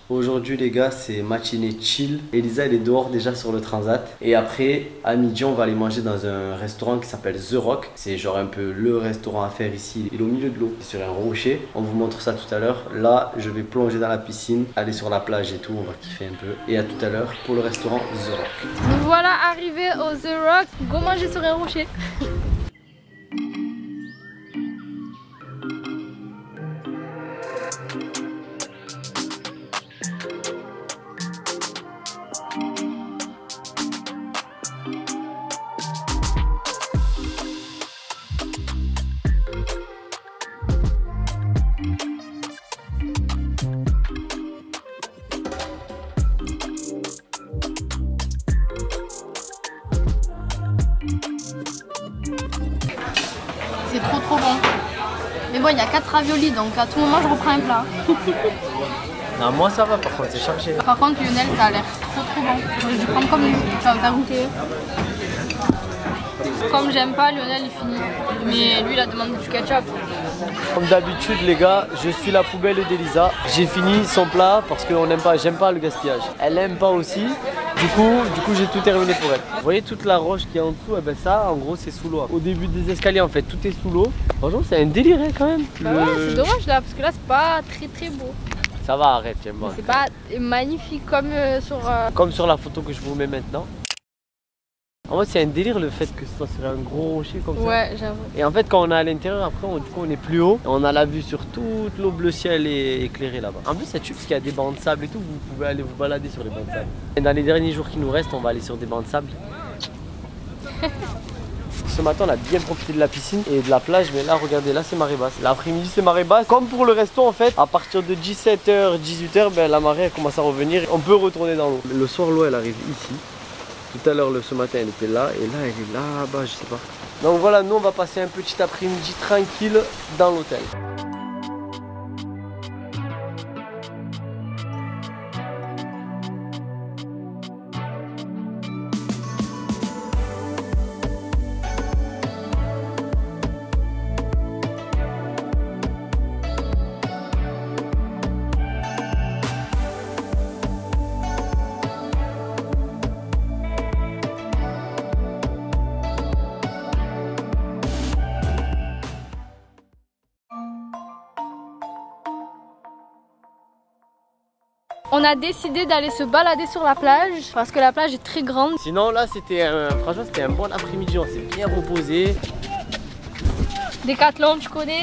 Aujourd'hui les gars, c'est matinée chill. Elisa elle est dehors déjà sur le transat. Et après, à midi, on va aller manger dans un restaurant qui s'appelle The Rock. C'est genre un peu le restaurant à faire ici. Il est au milieu de l'eau, sur un rocher. On vous montre ça tout à l'heure. Là, je vais plonger dans la piscine, aller sur la plage et tout. On va kiffer un peu. Et à tout à l'heure pour le restaurant The Rock. Nous voilà arrivés au The Rock. Go manger sur un rocher. C'est trop trop bon. Mais bon, il y a quatre raviolis donc à tout moment je reprends un plat. Non, moi ça va, par contre, c'est chargé. Par contre, Lionel, ça a l'air trop trop bon. J'aurais dû prendre comme lui. Enfin, t'as goûté. Comme j'aime pas, Lionel il finit. Mais lui il a demandé du ketchup. Comme d'habitude les gars, je suis la poubelle d'Elisa. J'ai fini son plat parce que on n'aime pas, j'aime pas le gaspillage. Elle aime pas aussi. Du coup, du coup j'ai tout terminé pour elle. Vous voyez toute la roche qui est en dessous, et ben ça en gros c'est sous l'eau. Au début des escaliers en fait, tout est sous l'eau. Franchement c'est un délire hein, quand même. Bah ouais, c'est dommage là parce que là c'est pas très très beau. Ça va, arrête, j'aime pas. C'est pas magnifique comme euh, sur... Euh... Comme sur la photo que je vous mets maintenant. En fait c'est un délire le fait que ce soit sur un gros rocher comme ça. Ouais, j'avoue. Et en fait quand on est à l'intérieur après on, du coup, on est plus haut. On a la vue sur toute l'eau bleu ciel et éclairée là-bas. En plus c'est tue parce qu'il y a des bancs de sable et tout. Vous pouvez aller vous balader sur les bancs de sable. Et dans les derniers jours qui nous restent on va aller sur des bancs de sable. Ce matin on a bien profité de la piscine et de la plage. Mais là regardez, là c'est marée basse. L'après-midi c'est marée basse. Comme pour le resto en fait, à partir de dix-sept heures, dix-huit heures, ben, la marée elle commence à revenir. On peut retourner dans l'eau. Le soir l'eau elle arrive ici. Tout à l'heure, ce matin, elle était là et là, elle est là-bas, je sais pas. Donc voilà, nous, on va passer un petit après-midi tranquille dans l'hôtel. On a décidé d'aller se balader sur la plage parce que la plage est très grande. Sinon là c'était un, franchement c'était un bon après-midi, on s'est bien reposé. Décathlon, tu connais.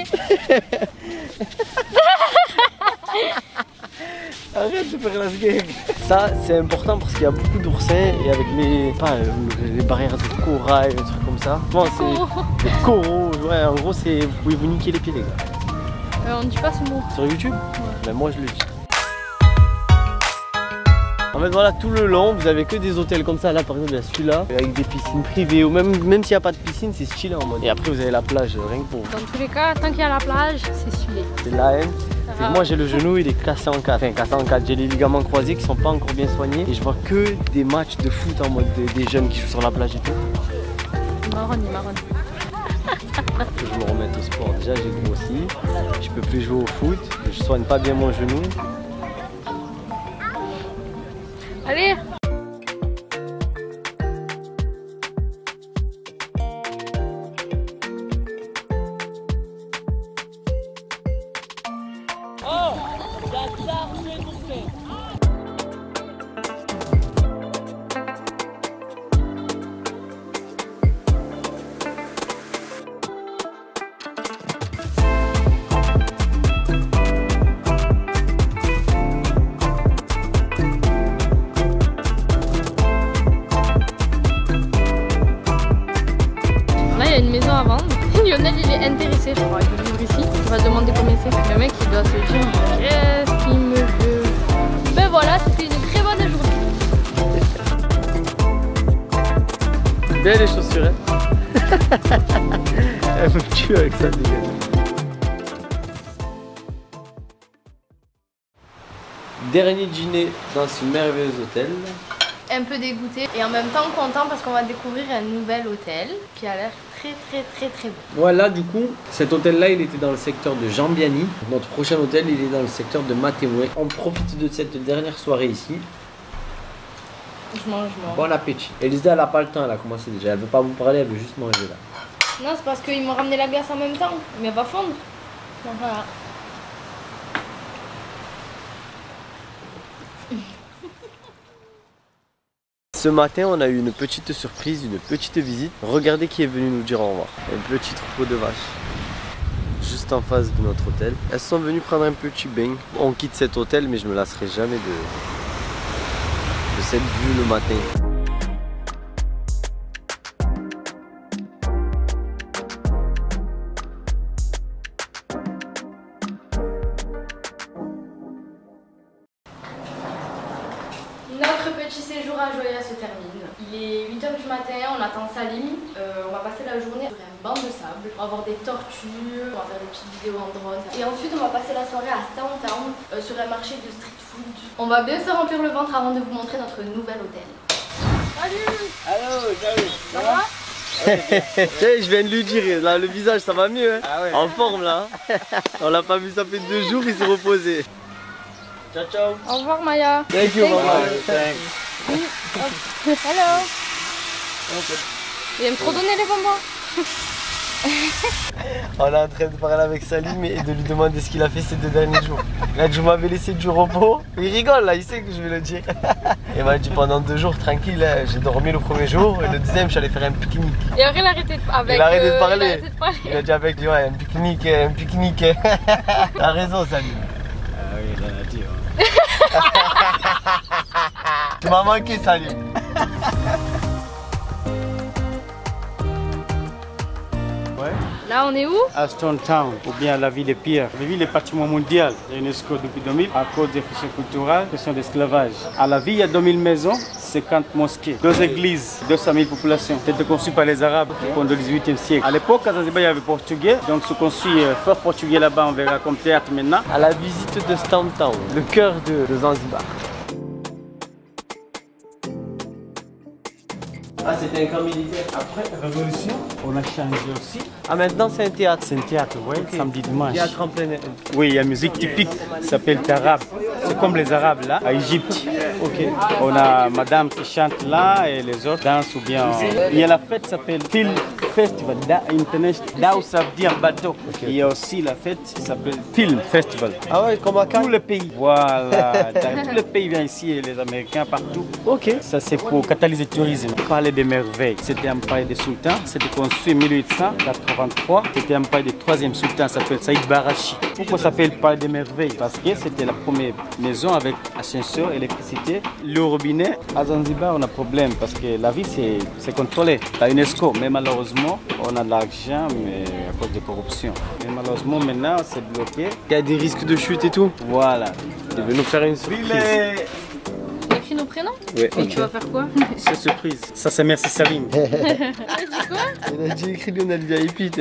Arrête de faire la gag. Ça c'est important parce qu'il y a beaucoup d'oursins et avec les, pas, les barrières de corail, des trucs comme ça. Bon, c'est des coraux, ouais, en gros c'est, vous pouvez vous niquer les pieds les gars. Euh, on dit pas ce mot. Sur YouTube ouais. Ben moi je le dis. En fait voilà, tout le long vous avez que des hôtels comme ça. Là par exemple il y a celui-là avec des piscines privées ou même, même s'il n'y a pas de piscine c'est stylé en mode. Et après vous avez la plage rien que pour vous. Dans tous les cas, tant qu'il y a la plage, c'est stylé. C'est la haine. Ah. Moi j'ai le genou, il est cassé en quatre. Enfin cassé en quatre, j'ai les ligaments croisés qui sont pas encore bien soignés. Et je vois que des matchs de foot en mode de, des jeunes qui jouent sur la plage et tout. Marron, marron. Faut que je me remette au sport. Déjà j'ai grossi, je peux plus jouer au foot, je soigne pas bien mon genou. Allez! Oh! J'adore ce bouquet! Une maison à vendre. Lionel il est intéressé je crois, il veut vivre ici. Il va demander combien c'est. Le mec il doit se dire qu'est-ce qu'il me veut. Ben voilà, c'était une très bonne journée. Bien les chaussures hein. Elle me tue avec ça dégage. Dernier dîner dans ce merveilleux hôtel. Un peu dégoûté et en même temps content parce qu'on va découvrir un nouvel hôtel qui a l'air très très très très très beau. Voilà, du coup, cet hôtel-là, il était dans le secteur de Jambiani. Notre prochain hôtel, il est dans le secteur de Matemoué. On profite de cette dernière soirée ici. Je mange, je mange. Bon appétit. Elisa, elle a pas le temps, elle a commencé déjà. Elle veut pas vous parler, elle veut juste manger là. Non, c'est parce qu'ils m'ont ramené la glace en même temps, mais elle va fondre. Donc voilà. Ce matin, on a eu une petite surprise, une petite visite. Regardez qui est venu nous dire au revoir. Un petit troupeau de vaches. Juste en face de notre hôtel. Elles sont venues prendre un petit bain. On quitte cet hôtel, mais je me lasserai jamais de, de cette vue le matin. Notre petit séjour à Joya se termine. Il est huit heures du matin, on attend Salim. Euh, on va passer la journée sur un banc de sable. On va voir des tortues, on va faire des petites vidéos en drone. Et ensuite on va passer la soirée à Downtown euh, sur un marché de street food. On va bien se remplir le ventre avant de vous montrer notre nouvel hôtel. Salut! Allô, salut! Ça va? Je viens de lui dire, là le visage ça va mieux, hein. Ah ouais. En forme là. On l'a pas vu, ça fait deux jours, il s'est reposé. Ciao ciao. Au revoir Maya. Thank you, Mama. Hello. Il aime trop donner les bonbons. On est en train de parler avec Salim et de lui demander ce qu'il a fait ces deux derniers jours. Là, je m'avais laissé du repos. Il rigole là, il sait que je vais le dire. Il m'a dit pendant deux jours tranquille, j'ai dormi le premier jour et le deuxième, j'allais faire un pique-nique. Et après, il a arrêté de, avec, il a arrêté de euh, parler. Il a, arrêté de parler. Il a dit avec lui, ouais, un pique-nique, un pique-nique. T'as raison, Salim. Ah oui, il en a dit. Ouais. Tu m'as manqué, Salim. Ouais. Là, on est où? À Stone Town, ou bien la ville des pierres. La ville est patrimoine mondial de l'UNESCO depuis deux mille à cause des fonctions culturelles, question d'esclavage. À la ville, il y a deux mille maisons, cinquante mosquées, deux églises, deux cent mille populations. C'était conçu par les Arabes pendant le dix-huitième siècle. À l'époque, à Zanzibar, il y avait portugais, donc se construit fort portugais là-bas, on verra comme théâtre maintenant. À la visite de Stone Town, le cœur de, de Zanzibar. Ah, c'était un camp militaire. Après la Révolution, on a changé aussi. Ah, maintenant c'est un théâtre. C'est un théâtre, oui, okay. Samedi, dimanche. Théâtre en plein air. Oui, il y a une musique typique, ça s'appelle Tarab. C'est comme les Arabes là, à Égypte. Ok. On a madame qui chante là et les autres dansent ou bien. Il y a la fête qui s'appelle Film Festival, Dao ça veut dire bateau. Okay. Il y a aussi la fête qui s'appelle Film Festival. Ah ouais, comme à Cannes. Tout le pays. Voilà, tout le pays vient ici et les Américains partout. Ok. Ça c'est pour catalyser le tourisme. Parler des merveilles. C'était un palais des sultans, c'était construit en mille huit cent quatre-vingt-trois. C'était un palais du troisième sultan, ça s'appelle Saïd Barachi. Pourquoi ça s'appelle palais des merveilles? Parce que c'était la première maison avec ascenseur, électricité. Le robinet, à Zanzibar, on a problème parce que la vie c'est contrôlé. La UNESCO, mais malheureusement, on a de l'argent, mais à cause de corruption. Mais malheureusement, maintenant, c'est bloqué. Il y a des risques de chute et tout. Voilà. Il veut nous faire une surprise. Tu écris nos prénoms? Oui. Et Okay. tu vas faire quoi? C'est surprise. Ça, c'est merci Salim. Tu as dit quoi? Il a dit écrit Lionel V I P.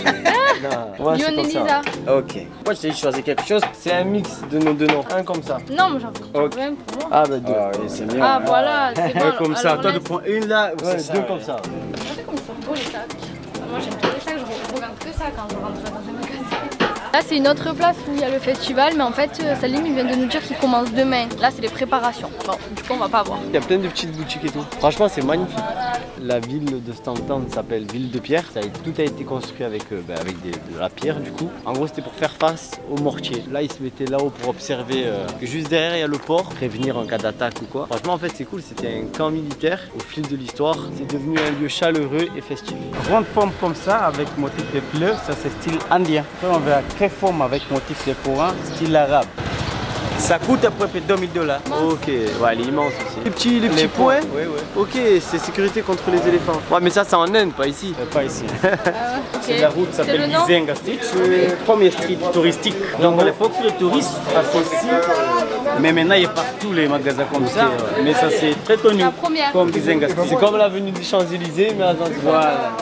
Lionel Elisa. Ok. Moi, je t'ai choisi quelque chose. C'est un mix de nos deux noms. Un comme ça. Non, mais j'en veux okay. même pour moi. Ah, bah deux. Ah, oui, c'est mieux. Ah, voilà, c'est bon. Ouais, comme ça. Alors, Toi, laisse... tu prends une là. Ouais, ça, deux ouais. comme ça. Regardez comme ils sont beaux les sacs. Moi, j'aime trop les sacs, je regarde que ça quand je rentre dans un magasin. Là, c'est une autre place où il y a le festival, mais en fait, Salim il vient de nous dire qu'il commence demain. Là, c'est les préparations. Bon, du coup, on va pas voir. Il y a plein de petites boutiques et tout. Franchement, c'est magnifique. La ville de Stone Town s'appelle Ville de Pierre. Ça a, tout a été construit avec, euh, bah, avec des, de la pierre, du coup. En gros, c'était pour faire face au mortier. Là, ils se mettaient là-haut pour observer. Euh, juste derrière, il y a le port, prévenir en cas d'attaque ou quoi. Franchement, en fait, c'est cool. C'était un camp militaire. Au fil de l'histoire, c'est devenu un lieu chaleureux et festif. Grande forme comme ça, avec motif de bleu, ça c'est style indien. Après, on verra très forme avec motif de courant, style arabe. Ça coûte à peu près deux mille dollars. Ok, ouais, elle est immense aussi. Les petits, les petits Les points. Oui, oui. Ok, c'est sécurité contre les éléphants. Ouais, mais ça, c'est en Inde, pas ici. Euh, pas ici. Ah ouais, okay. La route s'appelle Bizenga Street, le premier street touristique. Donc à l'époque, les touristes passaient ici. Mais maintenant, il y a partout les magasins comme ça. Mais ça, c'est très connu. La première. Comme Bizenga Street. C'est comme l'avenue des Champs-Élysées, mais à Zanzibar.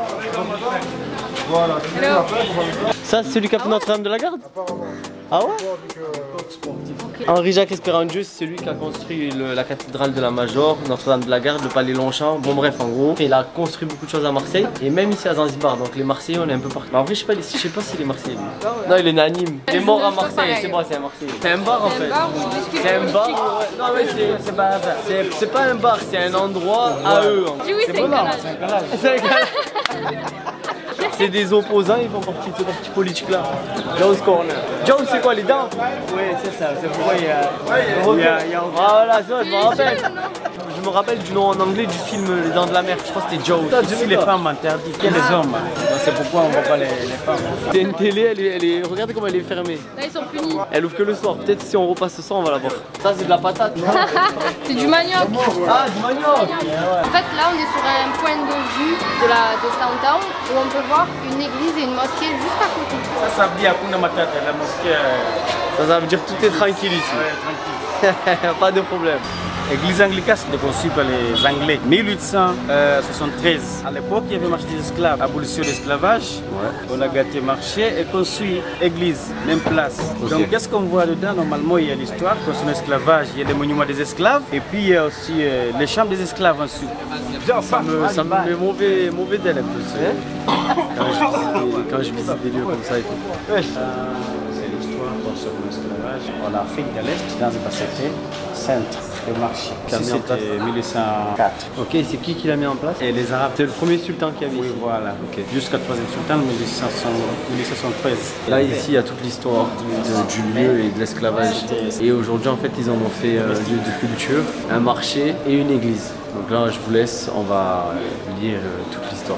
Voilà. Hello. Ça, c'est celui qui a fait Notre-Dame de la Garde? Ah ouais? Ok. Henri-Jacques Espérandieu, c'est celui qui a construit le- la cathédrale de la Major, Notre-Dame de la Garde, le Palais Longchamp. Bon bref, en gros, il a construit beaucoup de choses à Marseille et même ici à Zanzibar. Donc les Marseillais, on est un peu partout. Mais en vrai, je sais pas, je sais pas s'il est Marseillais. Lui. Non, il est né à Nîmes. Il est mort à Marseille. C'est bon, c'est un Marseillais. C'est un bar en fait. C'est un bar. Ouais. Non mais c'est c'est pas c'est c'est pas un bar, c'est un endroit à eux. En fait. Oui, c'est un canal. C'est un canal. C'est des opposants, ils font partie de ce parti politique là. Jones Corner. Jones, c'est quoi les dents? Oui, c'est ça. C'est pourquoi il y a. Il y a, il y a... Ah voilà, c'est vrai, je me rappelle. Je me rappelle du nom en anglais du film Les Dents de la Mer. Je crois que c'était Joe. Ici, les femmes interdisent que les hommes. C'est pourquoi on voit pas les, les femmes. C'est une télé, elle est, elle est. Regardez comment elle est fermée. Là, ils sont punis. Elle ouvre que le soir. Peut-être si on repasse ce soir, on va la voir. Ça, c'est de la patate. C'est du manioc. Ah, du manioc. En fait, là, on est sur un point de vue de la de Downtown où on peut voir une église et une mosquée juste à côté. Ça, ça veut dire Hakuna Matata, la mosquée. Ça, ça veut dire tout est tranquille ici. Ouais, tranquille. Pas de problème. L'église anglicane, c'était conçu par les Anglais. mille huit cent soixante-treize. À l'époque, il y avait marché des esclaves. Abolition de l'esclavage. Ouais. On a gâté marché et construit église, même place. Okay. Donc, qu'est-ce qu'on voit dedans? Normalement, il y a l'histoire. Concernant l'esclavage, il y a les monuments des esclaves. Et puis, il y a aussi euh, les chambres des esclaves ensuite. Ça me, ça me met mauvais, mauvais d'elle un peu. Quand, quand je visite des lieux comme ça et tout. Ouais. Euh, C'est l'histoire concernant l'esclavage. En Afrique de l'Est, dans un passé, centre. Le marché. C'était mille huit cent quatre. Ok, c'est qui qui l'a mis en place? Et les Arabes. C'est le premier sultan qui a mis. Oui, voilà. Okay. Jusqu'à troisième sultan, mille huit cent soixante-treize. Là, ici, il y a toute l'histoire du lieu et de l'esclavage. Et aujourd'hui, en fait, ils en ont fait un lieu de culture, un marché et une église. Donc là, je vous laisse, on va lire toute l'histoire.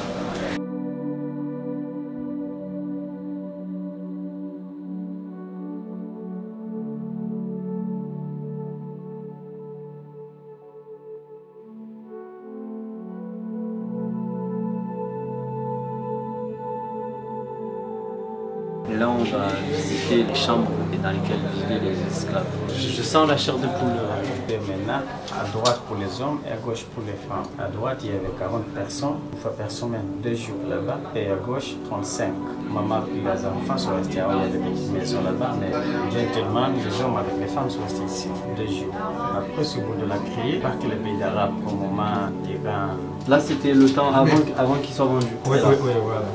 Et là, on va visiter les chambres dans lesquelles vivaient les esclaves. Je sens la chair de poule. Et maintenant, à droite pour les hommes et à gauche pour les femmes. À droite, il y avait quarante personnes, une fois par semaine, deux jours là-bas. Et à gauche, trente-cinq. Maman et les enfants sont restés là-bas. Il y a des petites maisons là-bas. Mais gentlemen, les hommes avec les femmes sont restés ici, deux jours. Après, ce bout de la criée, par que les pays d'Arabes comme Oman, Iran. Là, c'était le temps avant, avant qu'ils soient vendus. Oui, oui, oui, voilà.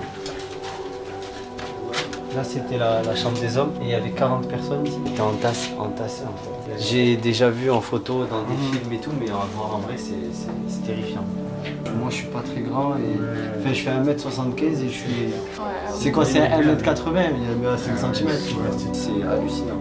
Là, c'était la, la chambre des hommes et il y avait quarante personnes ici. C'était entassé, entassé en fait. J'ai déjà vu en photo, dans des mmh. films et tout, mais à voir en vrai, c'est terrifiant. Moi, je suis pas très grand et enfin, je fais un mètre soixante-quinze et je suis. Ouais, c'est quoi? C'est un mètre quatre-vingts, il y a cinq centimètres. C'est hallucinant.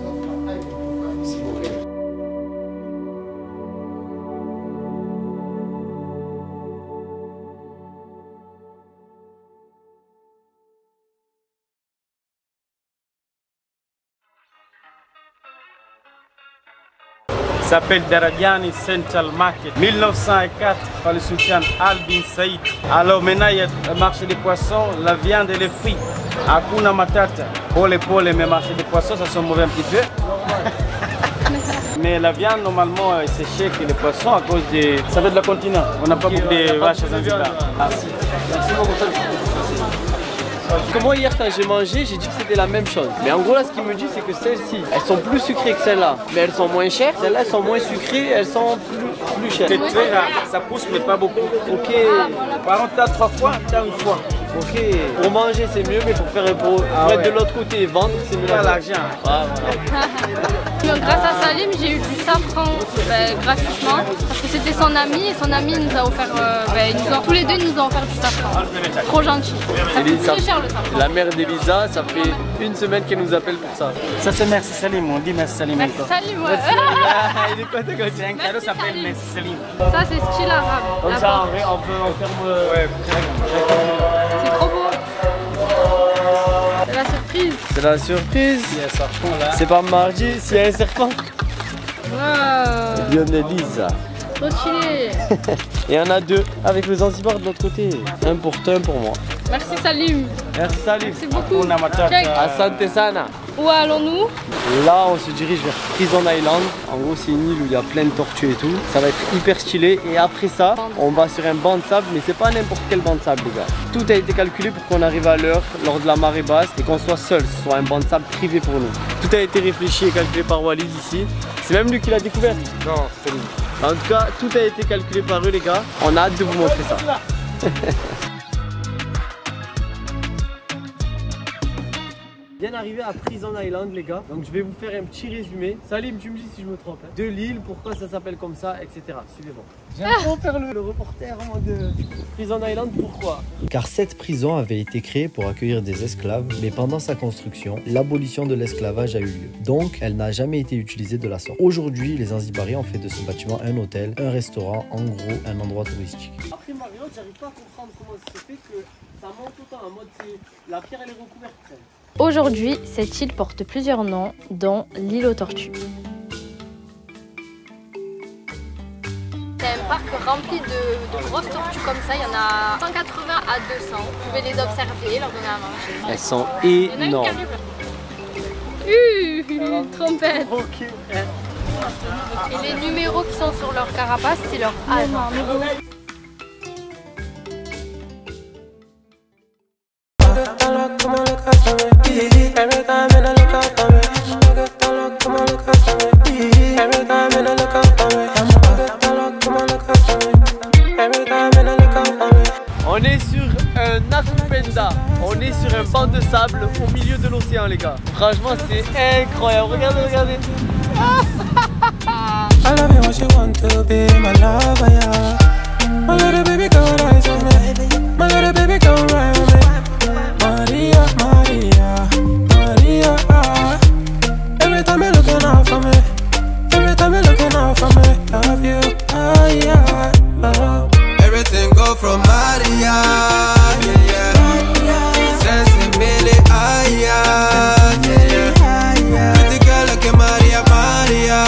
S'appelle Daradiani Central Market, mille neuf cent quatre par le sultan Al bin Saïd. Alors maintenant il y a le marché des poissons, la viande et les fruits. Hakuna Matata. Pour les pôles, mais marché des poissons, ça sent mauvais un petit peu. Mais la viande normalement c'est cher que les poissons à cause des. Ça vient de la continent. On n'a pas beaucoup de vaches à Zanzibar. Merci. Merci beaucoup. Parce que moi hier quand j'ai mangé, j'ai dit que c'était la même chose. Mais en gros là ce qu'il me dit c'est que celles-ci, elles sont plus sucrées que celles-là. Mais elles sont moins chères. Celles-là elles sont moins sucrées, elles sont plus, plus chères. C'est très rare, ça pousse mais pas beaucoup. Ok. Par contre t'as trois fois, t'as une fois. Ok. Pour manger c'est mieux, mais pour faire pour, ah, pour ouais. être de l'autre côté et vendre c'est mieux. Pas l'argent. Ah, voilà. Grâce à Salim, j'ai eu du safran ben, gratuitement parce que c'était son ami et son ami nous a offert, euh, ben, nous ont, tous les deux nous ont offert du safran. Trop gentil. Ça coûte très cher le safran. La mère d'Elisa, ça fait une semaine qu'elle nous appelle pour ça. Ça c'est merci Salim, on dit merci Salim. Merci Salim, ouais. Il est quoi, c'est un cadeau, ça s'appelle merci Salim. Ça c'est style arabe. Comme ça, en vrai, on peut en faire. Euh... Ouais. C'est trop beau. C'est la surprise. C'est la surprise. Il y a un serpent là. C'est pas mardi, s'il y a un serpent. Wow. Lionelisa. Trop stylé. Et il y en a deux avec le Zanzibar de l'autre côté. Un pour toi, un pour moi. Merci Salim. Merci Salim. Merci beaucoup. Asante sana. Où allons-nous? Là, on se dirige vers Prison Island. En gros, c'est une île où il y a plein de tortues et tout. Ça va être hyper stylé. Et après ça, on va sur un banc de sable, mais c'est pas n'importe quel banc de sable, les gars. Tout a été calculé pour qu'on arrive à l'heure lors de la marée basse et qu'on soit seul, ce soit un banc de sable privé pour nous. Tout a été réfléchi et calculé par Walid ici. C'est même lui qui l'a découvert. Non, c'est lui. En tout cas, tout a été calculé par eux, les gars. On a hâte de vous montrer ça. Bien arrivé à Prison Island, les gars. Donc je vais vous faire un petit résumé. Salim, tu me dis si je me trompe. Hein. De l'île, pourquoi ça s'appelle comme ça, et cetera. Suivez-moi. J'aime trop faire le, le reporter moi, de Prison Island. Pourquoi? Car cette prison avait été créée pour accueillir des esclaves, mais pendant sa construction, l'abolition de l'esclavage a eu lieu. Donc, elle n'a jamais été utilisée de la sorte. Aujourd'hui, les Zanzibaris ont fait de ce bâtiment un hôtel, un restaurant, en gros, un endroit touristique. Après Marion, j'arrive pas à comprendre comment ça se fait que ça monte autant en mode c'est la pierre elle est recouverte. Aujourd'hui, cette île porte plusieurs noms, dont l'île aux tortues. C'est un parc rempli de, de grosses tortues comme ça, il y en a cent quatre-vingts à deux cents. Vous pouvez les observer, leur donner à manger. Elles sont énormes. Uuuh, trompette. Ok. Et les numéros qui sont sur leur carapace, c'est leur âge. On est sur un Nakupenda, on est sur un banc de sable au milieu de l'océan, les gars. Franchement, c'est incroyable. Regardez, regardez. I love you when she want to be my lover, yeah. My little baby go rise on me. My little baby go ride on me. Maria, Maria, Maria. Ah. Every time you're looking out for me. Every time you're looking out for me. Love you, ah yeah. Oh. Everything go from Maria, yeah yeah. Sensibility, ah yeah, yeah yeah. Pretty girl like Maria, Maria.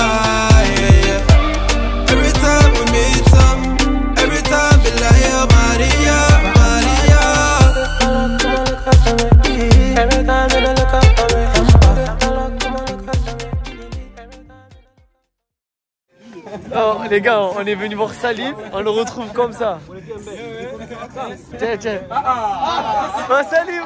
Oh les gars, on est venu voir Salim, on le retrouve comme ça. Tiens, tiens. Oh Salim.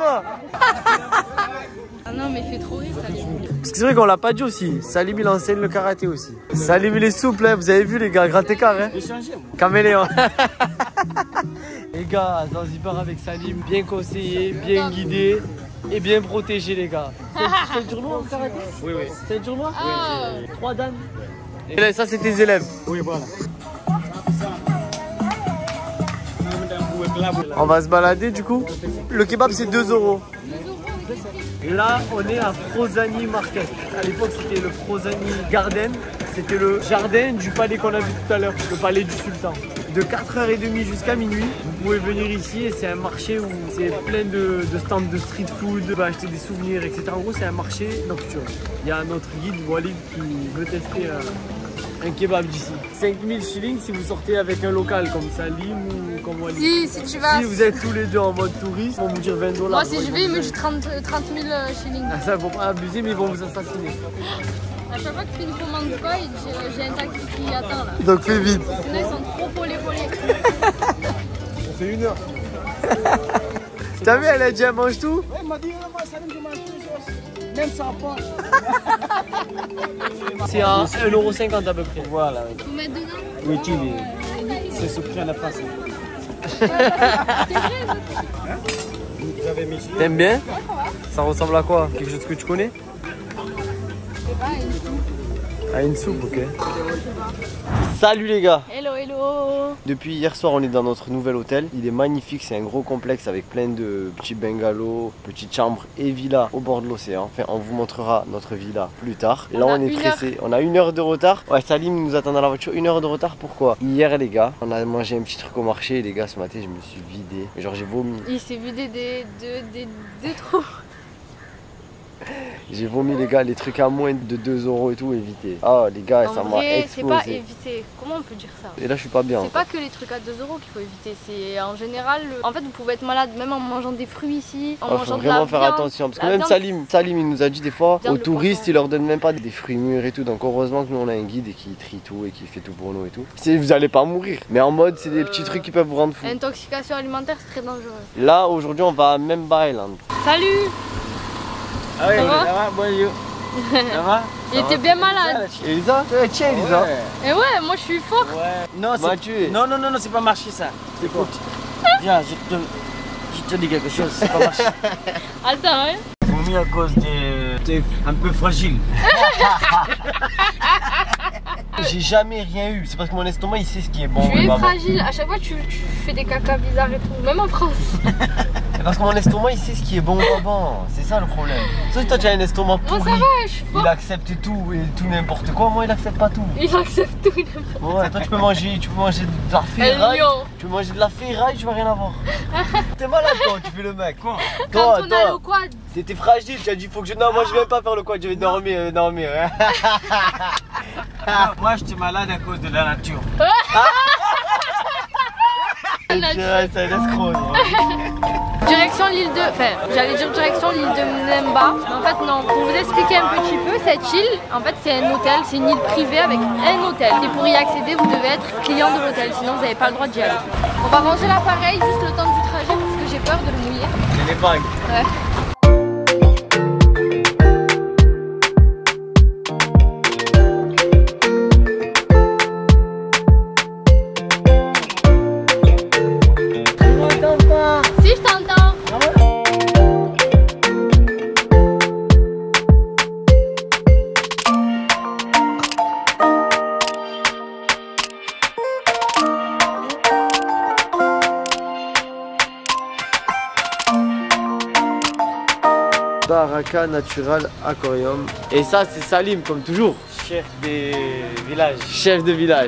Ah non mais il fait trop rire Salim. Parce que c'est vrai qu'on l'a pas dit aussi, Salim il enseigne le karaté aussi. Salim il est souple, hein. Vous avez vu les gars, grand écart hein. Caméléon. Les gars, à Zanzibar avec Salim, bien conseillé, bien guidé et bien protégé les gars. C'est un tournoi en karaté? Oui oui. C'est un tournoi? Oui. Trois dames. Et là, ça c'est tes élèves. Oui voilà. On va se balader du coup. Le kebab c'est deux euros. Là on est à Frozani Market. À l'époque c'était le Frozani Garden. C'était le jardin du palais qu'on a vu tout à l'heure, le palais du sultan. De quatre heures trente jusqu'à minuit, vous pouvez venir ici et c'est un marché où c'est plein de, de stands de street food, vous pouvez acheter des souvenirs, et cetera. En gros c'est un marché nocturne. Il y a notre guide Walid qui veut tester euh, un kebab d'ici. cinq mille shillings si vous sortez avec un local comme Salim ou comme Walid. Si, si tu vas. Si vous êtes tous les deux en mode touriste, on va vous dire vingt dollars. Moi si je vais, il me dit trente mille shillings. Ah, ça, faut pas abuser mais ils vont vous assassiner. À chaque fois que tu fais une commande de quoi, j'ai un taxi qui attend là. Donc fais vite. Sinon ils sont trop polés polés. On fait une heure. T'as vu, elle a dit elle mange tout? Ouais, elle m'a dit, moi Salim je mange tout, même sans pas. C'est à un euro cinquante à peu près. Voilà. Faut mettre dedans? Oui, tu dis. C'est sucré à la face. T'aimes bien? Ça ressemble à quoi? Quelque chose que tu connais? Ah, une soupe, ok. Salut les gars. Hello, hello. Depuis hier soir, on est dans notre nouvel hôtel. Il est magnifique, c'est un gros complexe avec plein de petits bungalows, petites chambres et villas au bord de l'océan. Enfin, on vous montrera notre villa plus tard. Là, on, on est pressé. On a une heure de retard. Ouais, Salim nous attend dans la voiture. Une heure de retard, pourquoi? Hier, les gars, on a mangé un petit truc au marché. Et les gars, ce matin, je me suis vidé. Genre, j'ai vomi. Il s'est vidé des deux des, des trous. J'ai vomi les gars, les trucs à moins de deux euros et tout, évitez. Ah les gars, En ça m'a vrai, c'est pas explosé. éviter. Comment on peut dire ça? Et là je suis pas bien. C'est pas que les trucs à deux euros qu'il faut éviter, c'est en général, le- en fait vous pouvez être malade même en mangeant des fruits ici, en Il mangeant faut de la vraiment faire viande. attention parce que La même viande, Salim, Salim il nous a dit des fois Viande aux de touristes poisson. ils leur donnent même pas des fruits mûrs et tout, donc heureusement que nous on a un guide et qui trie tout et qui fait tout pour nous et tout. Si vous allez pas mourir, mais en mode c'est des petits trucs qui peuvent vous rendre fou. Intoxication alimentaire c'est très dangereux. Là aujourd'hui on va à Memba Island. Salut. Ah oui, Ça va? ça va, bonjour. Ça va? Il était bien malade. Elisa? Ouais, tiens Elisa. Ouais. Et ouais, moi je suis fort. Ouais. Non, c'est Mathieu. non, non, non, non, c'est pas marché ça. Écoute, viens, je te, je te dis quelque chose, c'est pas marché. Attends, hein. Vomi à cause de. T'es un peu fragile. J'ai jamais rien eu, c'est parce que mon estomac il sait ce qui est bon. Tu et es pas bon. fragile, à chaque fois tu, tu fais des caca bizarres et tout, même en France. C'est parce que mon estomac il sait ce qui est bon ou pas bon, c'est ça le problème. Sauf que toi tu as un estomac Moi pourri. ça va, je suis fort. Il accepte tout et tout n'importe quoi, moi il accepte pas tout. Il accepte tout. n'importe Ouais, toi tu peux manger, tu peux manger de la Un ferraille, lion. tu peux manger de la ferraille, tu vas rien avoir. T'es malade toi, tu fais le mec. Quoi Quand Toi, on a le toi, quad. t'étais fragile, tu as dit faut que je... Non, moi je vais pas faire le quad, je vais dormir, euh, dormir. Moi, j'étais malade à cause de la nature. C'est un escroc. Direction l'île de... Enfin, j'allais dire direction l'île de Memba. Mais en fait, non. Pour vous expliquer un petit peu, cette île, en fait, c'est un hôtel. C'est une île privée avec un hôtel. Et pour y accéder, vous devez être client de l'hôtel. Sinon, vous n'avez pas le droit d'y aller. On va ranger l'appareil juste le temps du trajet parce que j'ai peur de le mouiller. C'est les vagues. Ouais. Si, je t'entends. Baraka Natural Aquarium. Et ça c'est Salim comme toujours. Chef des villages. Chef de village.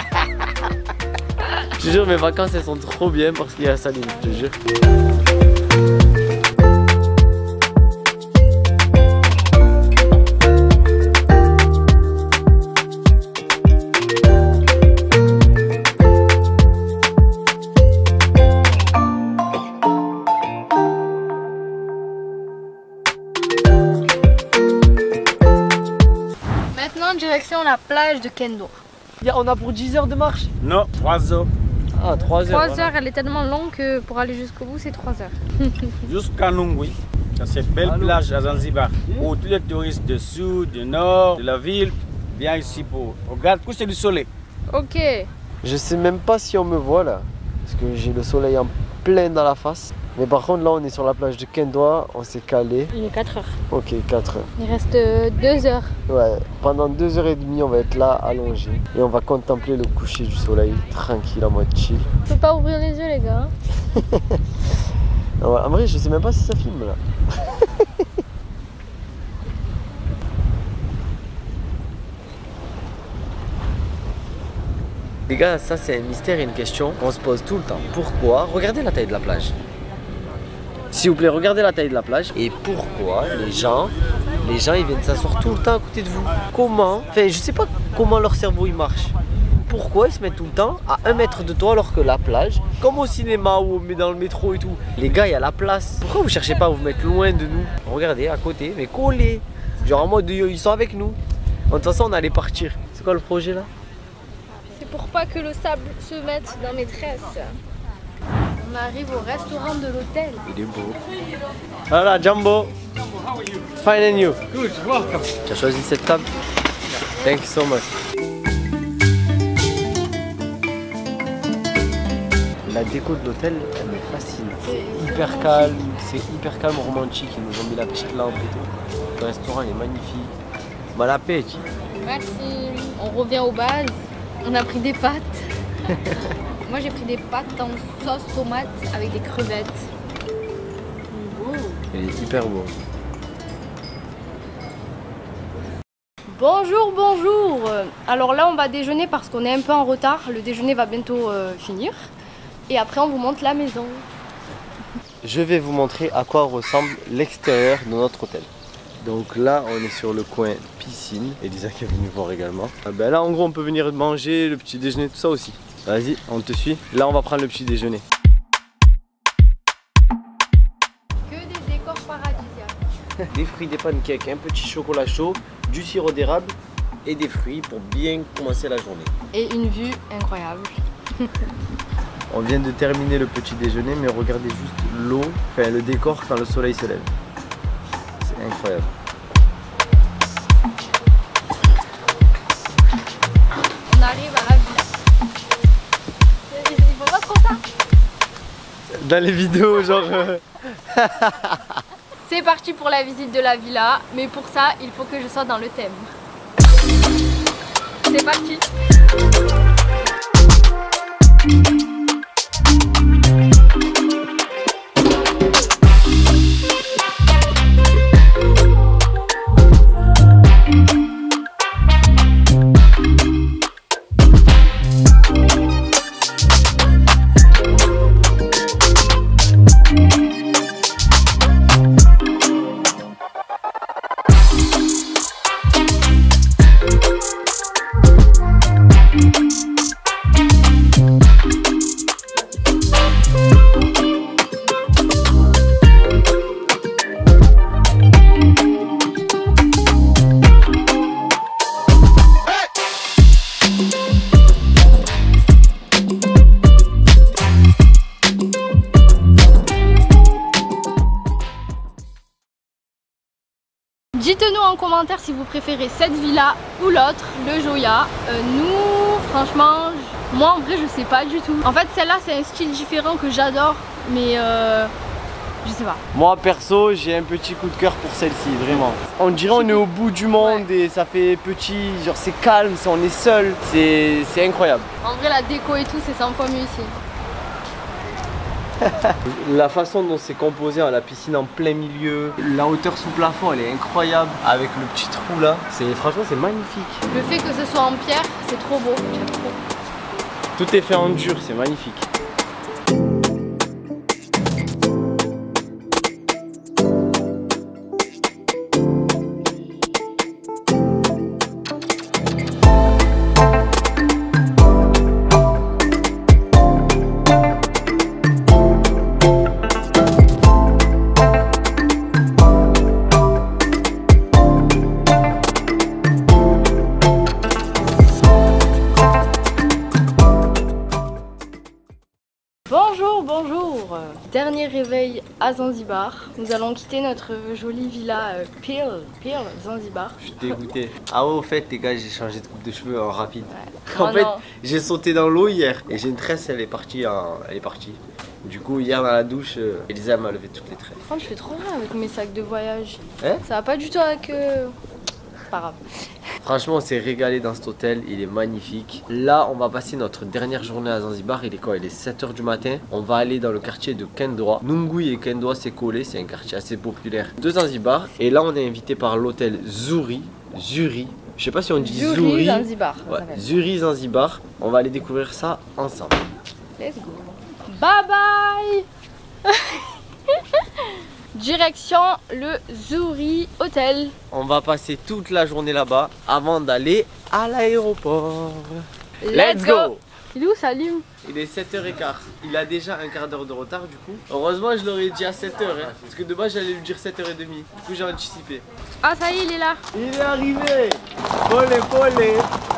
Je te jure mes vacances elles sont trop bien parce qu'il y a Salim, je te jure. Maintenant, direction la plage de Kendo. On a pour dix heures de marche. Non, trois heures. Ah, trois heures. trois voilà. heures, elle est tellement longue que pour aller jusqu'au bout, c'est trois heures. Jusqu'à Nungwi. Dans cette belle plage à Zanzibar. Où tous les touristes du sud, du nord, de la ville viennent ici pour regarder coucher du soleil. Ok. Je sais même pas si on me voit là. Parce que j'ai le soleil en plein dans la face. Mais par contre là on est sur la plage de Kendoa, on s'est calé. Il est quatre heures. Ok, quatre heures. Il reste deux heures. Ouais, pendant deux heures et demie on va être là allongé. Et on va contempler le coucher du soleil tranquille en mode chill. Je peux pas ouvrir les yeux les gars. Non, en vrai je sais même pas si ça filme là. Les gars, ça c'est un mystère et une question qu'on se pose tout le temps. Pourquoi? Regardez la taille de la plage. S'il vous plaît, regardez la taille de la plage. Et pourquoi les gens, les gens ils viennent s'asseoir tout le temps à côté de vous? Comment? Enfin, je sais pas comment leur cerveau il marche. Pourquoi ils se mettent tout le temps à un mètre de toi alors que la plage, comme au cinéma ou dans le métro et tout, les gars il y a la place. Pourquoi vous cherchez pas à vous mettre loin de nous? Regardez à côté, mais collés. Genre en mode ils sont avec nous. De toute façon on allait partir. C'est quoi le projet là? C'est pour pas que le sable se mette dans mes tresses. On arrive au restaurant de l'hôtel. Il est beau. Voilà Jumbo. Fine and you. Good, welcome. Tu as choisi cette table? Thank you so much. La déco de l'hôtel, elle me fascine. C'est hyper calme, c'est hyper calme, romantique. Ils nous ont mis la petite lampe et tout. Le restaurant il est magnifique. Bon appétit. Merci. On revient aux bases. On a pris des pâtes. Moi j'ai pris des pâtes en sauce tomate avec des crevettes. Mmh. Il est hyper beau. Bonjour, bonjour. Alors là on va déjeuner parce qu'on est un peu en retard. Le déjeuner va bientôt euh, finir. Et après on vous montre la maison. Je vais vous montrer à quoi ressemble l'extérieur de notre hôtel. Donc là, on est sur le coin piscine. Elisa qui est venue voir également. Ah ben là, en gros, on peut venir manger, le petit déjeuner, tout ça aussi. Vas-y, on te suit. Là, on va prendre le petit déjeuner. Que des décors paradisiaques. Des fruits, des pancakes, un petit chocolat chaud, du sirop d'érable et des fruits pour bien commencer la journée. Et une vue incroyable. On vient de terminer le petit déjeuner, mais regardez juste l'eau, enfin le décor quand le soleil se lève. C'est incroyable. On arrive à la villa. Il faut pas trop ça. Dans les vidéos, genre... Euh... C'est parti pour la visite de la villa, mais pour ça, il faut que je sois dans le thème. C'est parti. Dites-nous en commentaire si vous préférez cette villa ou l'autre, le Joya. Euh, nous, franchement, moi en vrai je sais pas du tout. En fait celle-là c'est un style différent que j'adore, mais euh, je sais pas. Moi perso j'ai un petit coup de cœur pour celle-ci, vraiment. On dirait on est au bout du monde ouais. Et ça fait petit, genre c'est calme, on est seul, c'est incroyable. En vrai la déco et tout c'est cent fois mieux ici. La façon dont c'est composé, à la piscine en plein milieu, la hauteur sous plafond elle est incroyable avec le petit trou là, franchement c'est magnifique. Le fait que ce soit en pierre c'est trop beau, j'aime trop. Tout est fait en dur, c'est magnifique. Bonjour, bonjour. Dernier réveil à Zanzibar. Nous allons quitter notre jolie villa euh, Pearl, Pearl, Zanzibar. Je suis dégoûté. Ah ouais, au fait, les gars, j'ai changé de coupe de cheveux en rapide. Ouais. En oh fait, non. j'ai sauté dans l'eau hier et j'ai une tresse, elle est partie. En... Elle est partie. Du coup, hier dans la douche, euh, Elisa m'a levé toutes les tresses. Oh, je fais trop rien avec mes sacs de voyage. Hein? Ça va pas du tout avec. Euh... Pas grave. Franchement, on s'est régalé dans cet hôtel, il est magnifique. Là, on va passer notre dernière journée à Zanzibar. Il est quoi? Il est sept heures du matin. On va aller dans le quartier de Kendoa. Nungui et Kendoa, c'est collé, c'est un quartier assez populaire de Zanzibar. Et là, on est invité par l'hôtel Zuri. Zuri. Je sais pas si on dit Zuri. Zuri Zanzibar. Ouais, Zuri Zanzibar. On va aller découvrir ça ensemble. Let's go. Bye bye. Direction le Zuri Hotel. On va passer toute la journée là-bas avant d'aller à l'aéroport. Let's, Let's go. go. Il est où ça allume? Il est sept heures quinze. Il a déjà un quart d'heure de retard du coup. Heureusement je l'aurais dit à sept heures hein, parce que de base j'allais lui dire sept heures trente. Du coup j'ai anticipé. Ah ça y est, il est là. Il est arrivé. Polé polé.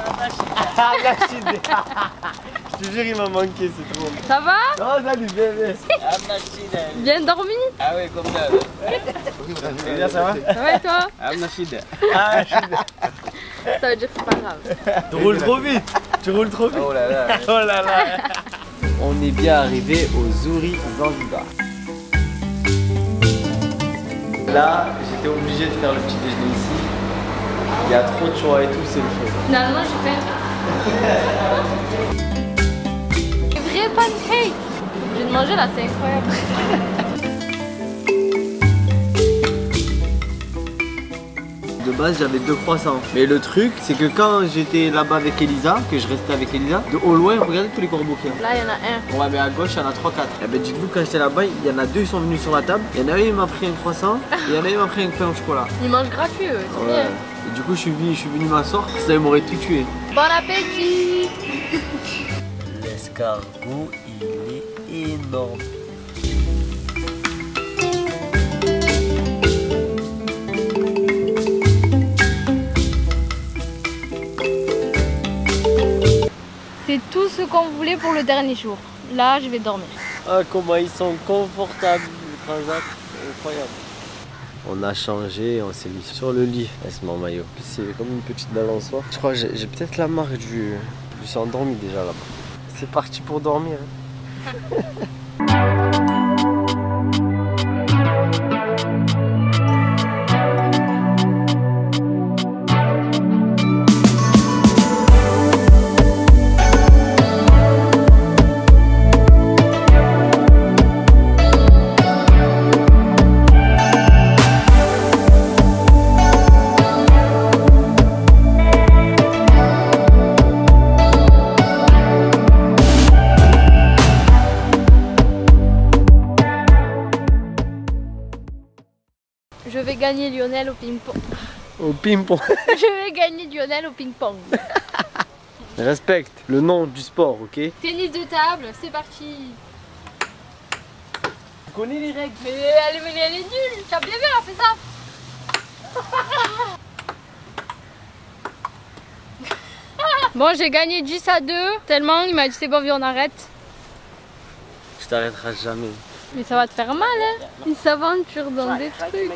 Je te jure il m'a manqué, c'est trop. Ça va? Oh salut bébé. Bien dormi? Ah oui, comme ça. Ça va? Ça va et toi? Ah, ça veut dire que c'est pas grave. Tu roules trop vite. Tu roules trop vite. Oh là là. Oh là là. On est bien arrivé au Zuri Zanzibar. Là, j'étais obligé de faire le petit déjeuner ici. Il y a trop de choix et tout, c'est le feu. Finalement, j'ai fait un vrai pancake. J'ai de manger là, c'est incroyable. De base, j'avais deux croissants. Mais le truc, c'est que quand j'étais là-bas avec Elisa, que je restais avec Elisa, de au loin, regardez tous les corbeaux qu'il y a. Là, il y en a un. Ouais, mais à gauche, il y en a trois quatre. Et ben, dites-vous, quand j'étais là-bas, il y en a deux qui sont venus sur la table. Il y en a un, il m'a pris un croissant. Et il y en a un, il m'a pris un pain au chocolat. Ils mangent gratuit, eux. C'est Ouais. bien. Et du coup, je suis venu, je suis venu m'asseoir. Ça m'aurait tout tué. Bon appétit. L'escargot, il est énorme. C'est tout ce qu'on voulait pour le dernier jour. Là, je vais dormir. Ah, comment ils sont confortables, le transat. Incroyable. On a changé, on s'est mis sur le lit. C'est mon maillot. C'est comme une petite balançoire. Je crois que j'ai peut-être la marque du. Je me suis endormi déjà là-bas. C'est parti pour dormir. Hein. Je vais gagner Lionel au ping-pong. Au ping-pong. Je vais gagner Lionel au ping-pong. Respecte le nom du sport, ok? Tennis de table, c'est parti. Tu connais les règles? Mais elle, mais elle est nulle. Tu as bien vu, elle a fait ça. Bon, j'ai gagné dix à deux. Tellement, il m'a dit c'est bon, viens, on arrête. Je t'arrêterai jamais. Mais ça va te faire mal, hein. Ils s'aventurent dans des trucs.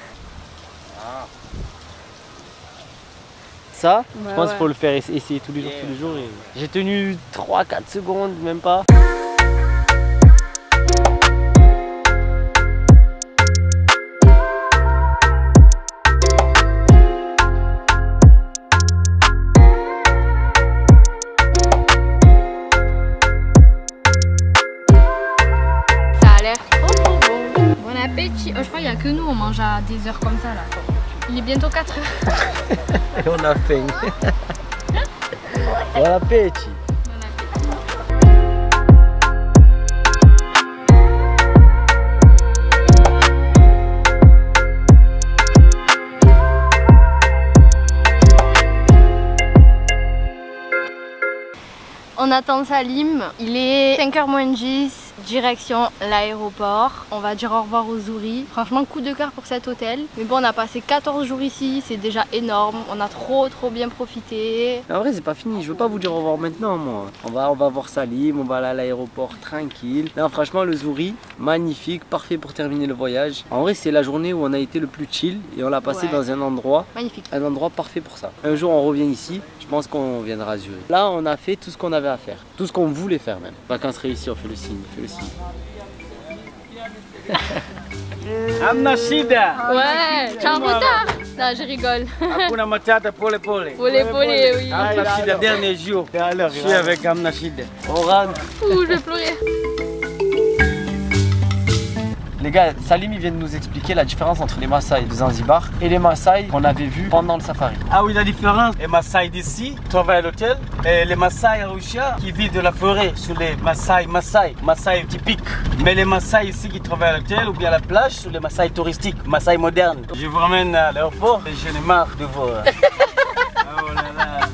Ça, Ouais, je pense ouais. qu'il faut le faire essayer tous les jours, tous les jours. Et... J'ai tenu trois quatre secondes, même pas. Ça a l'air trop trop bon. Bon appétit. Oh, je crois qu'il n'y a que nous, on mange à des heures comme ça là. Il est bientôt quatre heures. Et on a faim. Bon appétit. On attend Salim, il est cinq heures moins dix, direction l'aéroport. On va dire au revoir aux Zouri. Franchement, coup de cœur pour cet hôtel. Mais bon, on a passé quatorze jours ici, c'est déjà énorme. On a trop trop bien profité. En vrai, c'est pas fini, je veux pas vous dire au revoir maintenant, moi. On va, on va voir Salim, on va aller à l'aéroport tranquille. Non, franchement, le Zouri, magnifique, parfait pour terminer le voyage. En vrai, c'est la journée où on a été le plus chill et on l'a passé Ouais. dans un endroit, Magnifique. un endroit parfait pour ça. Un jour, on revient ici, je pense qu'on viendra à Zurich. Là, on a fait tout ce qu'on avait à faire, tout ce qu'on voulait faire même. Vacances réussies, on fait le signe, on fait le signe. Amnashida. Ouais, t'es en retard. Non, je rigole. Hakuna matata, pole pole. Pole pole, oui. Amnashida, dernier jour. Je suis avec Amnashida. On rentre. Ouh, je vais pleurer. Les gars, Salim il vient de nous expliquer la différence entre les Maasai de Zanzibar et les Maasai qu'on avait vus pendant le safari. Ah oui, la différence. Les Maasai d'ici travaillent à l'hôtel et les Maasai à Arusha qui vivent de la forêt sur les Maasai, Maasai, Maasai typiques. Mais les Maasai ici qui travaillent à l'hôtel ou bien à la plage sur les Maasai touristiques, Maasai modernes. Je vous ramène à l'aéroport et j'en ai marre de vous. Oh là là.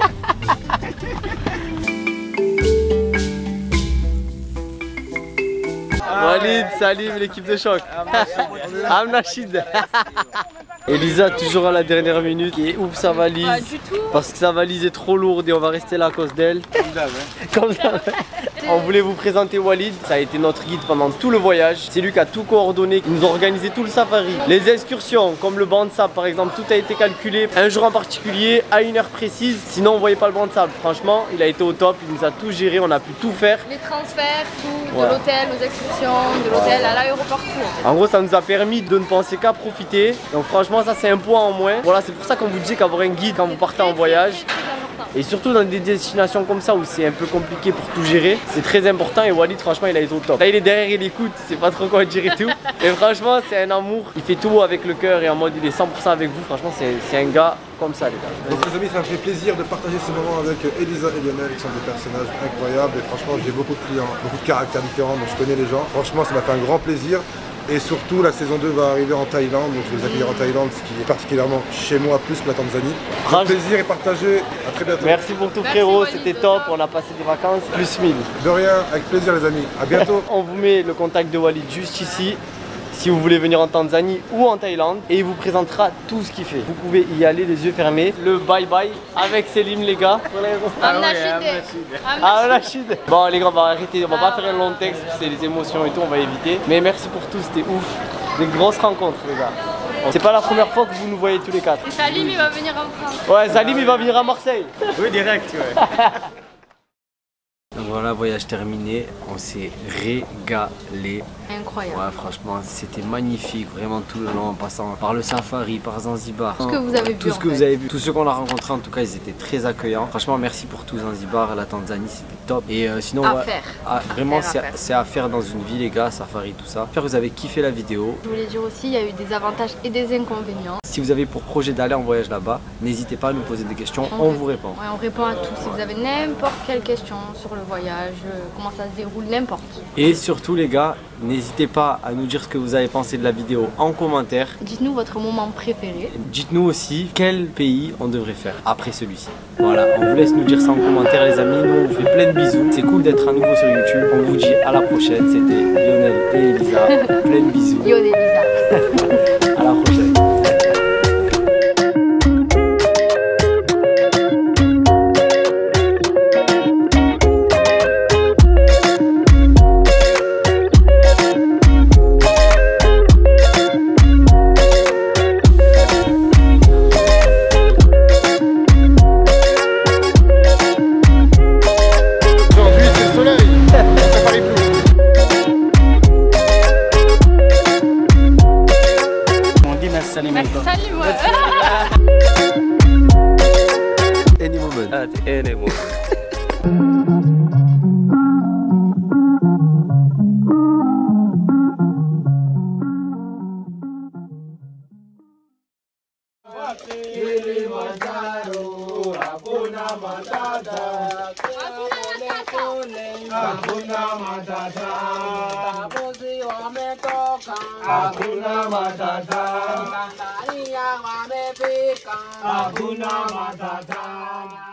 Walid, Salim, l'équipe de choc. Amnashid. Elisa toujours à la dernière minute qui ouvre sa valise. Pas du tout. Parce que sa valise est trop lourde et on va rester là à cause d'elle. Comme d'hab. On voulait vous présenter Walid, ça a été notre guide pendant tout le voyage. C'est lui qui a tout coordonné, qui nous a organisé tout le safari. Les excursions, comme le banc de sable par exemple, tout a été calculé un jour en particulier, à une heure précise. Sinon on voyait pas le banc de sable. Franchement, il a été au top, il nous a tout géré, on a pu tout faire. Les transferts, tout, de Ouais. l'hôtel aux excursions, de l'hôtel à l'aéroport, tout. En gros, ça nous a permis de ne penser qu'à profiter. Donc franchement, ça c'est un point en moins. Voilà, c'est pour ça qu'on vous dit qu'avoir un guide quand vous partez en voyage, important. Et surtout dans des destinations comme ça où c'est un peu compliqué pour tout gérer, c'est très important. Et Walid, franchement, il a été au top. Là, il est derrière, il écoute, c'est pas trop quoi dire et tout. Et franchement, c'est un amour. Il fait tout avec le cœur et en mode il est cent pour cent avec vous. Franchement, c'est un gars comme ça, les gars. Donc les amis, ça me fait plaisir de partager ce moment avec Elisa et Lionel, qui sont des personnages incroyables. Et franchement, j'ai beaucoup de clients, beaucoup de caractères différents, donc je connais les gens. Franchement, ça m'a fait un grand plaisir. Et surtout, la saison deux va arriver en Thaïlande, donc je vais les accueillir en Thaïlande, ce qui est particulièrement chez moi plus que la Tanzanie. Le plaisir est partagé, à très bientôt. Merci pour tout frérot, c'était top, on a passé des vacances, plus mille. De rien, avec plaisir les amis, à bientôt. On vous met le contact de Walid juste ici, si vous voulez venir en Tanzanie ou en Thaïlande, et il vous présentera tout ce qu'il fait. Vous pouvez y aller les yeux fermés. Le bye bye avec Selim les gars. Ah, Rachid. Bon les gars, on va arrêter, on va pas faire un long texte, c'est les émotions et tout, on va éviter. Mais merci pour tout, c'était ouf. Des grosses rencontres les gars. C'est pas la première fois que vous nous voyez tous les quatre. Et Salim il va venir en France. Ouais, Salim il va venir à Marseille. Oui, direct, ouais. Donc voilà, voyage terminé, on s'est régalé. Incroyable. Ouais, franchement, c'était magnifique, vraiment tout le long, en passant par le safari, par Zanzibar. Tout ce que vous avez vu. Tout ce que vous avez vu. Tous ceux qu'on a rencontrés, en tout cas, ils étaient très accueillants. Franchement, merci pour tout Zanzibar, la Tanzanie, c'était top. Et euh, sinon, à ouais, faire. Ah, vraiment, c'est à, c'est à faire dans une ville, les gars, safari, tout ça. J'espère que vous avez kiffé la vidéo. Je voulais dire aussi, il y a eu des avantages et des inconvénients. Si vous avez pour projet d'aller en voyage là-bas, n'hésitez pas à nous poser des questions, on, on vous répond. Ouais, on répond à tout. Si vous avez n'importe quelle question sur le voyage, comment ça se déroule, n'importe. Et surtout les gars, n'hésitez pas à nous dire ce que vous avez pensé de la vidéo en commentaire. Dites-nous votre moment préféré. Dites-nous aussi quel pays on devrait faire après celui-ci. Voilà, on vous laisse nous dire ça en commentaire les amis. Nous on vous fait plein de bisous. C'est cool d'être à nouveau sur YouTube. On vous dit à la prochaine. C'était Lionel et Elisa. Plein de bisous. Yo Elisa. À la prochaine. Salut moi. Any moment. At any moment. Hakuna matata, mbuzi wametoka. Hakuna matata, Tanzania wamefika. Hakuna matata.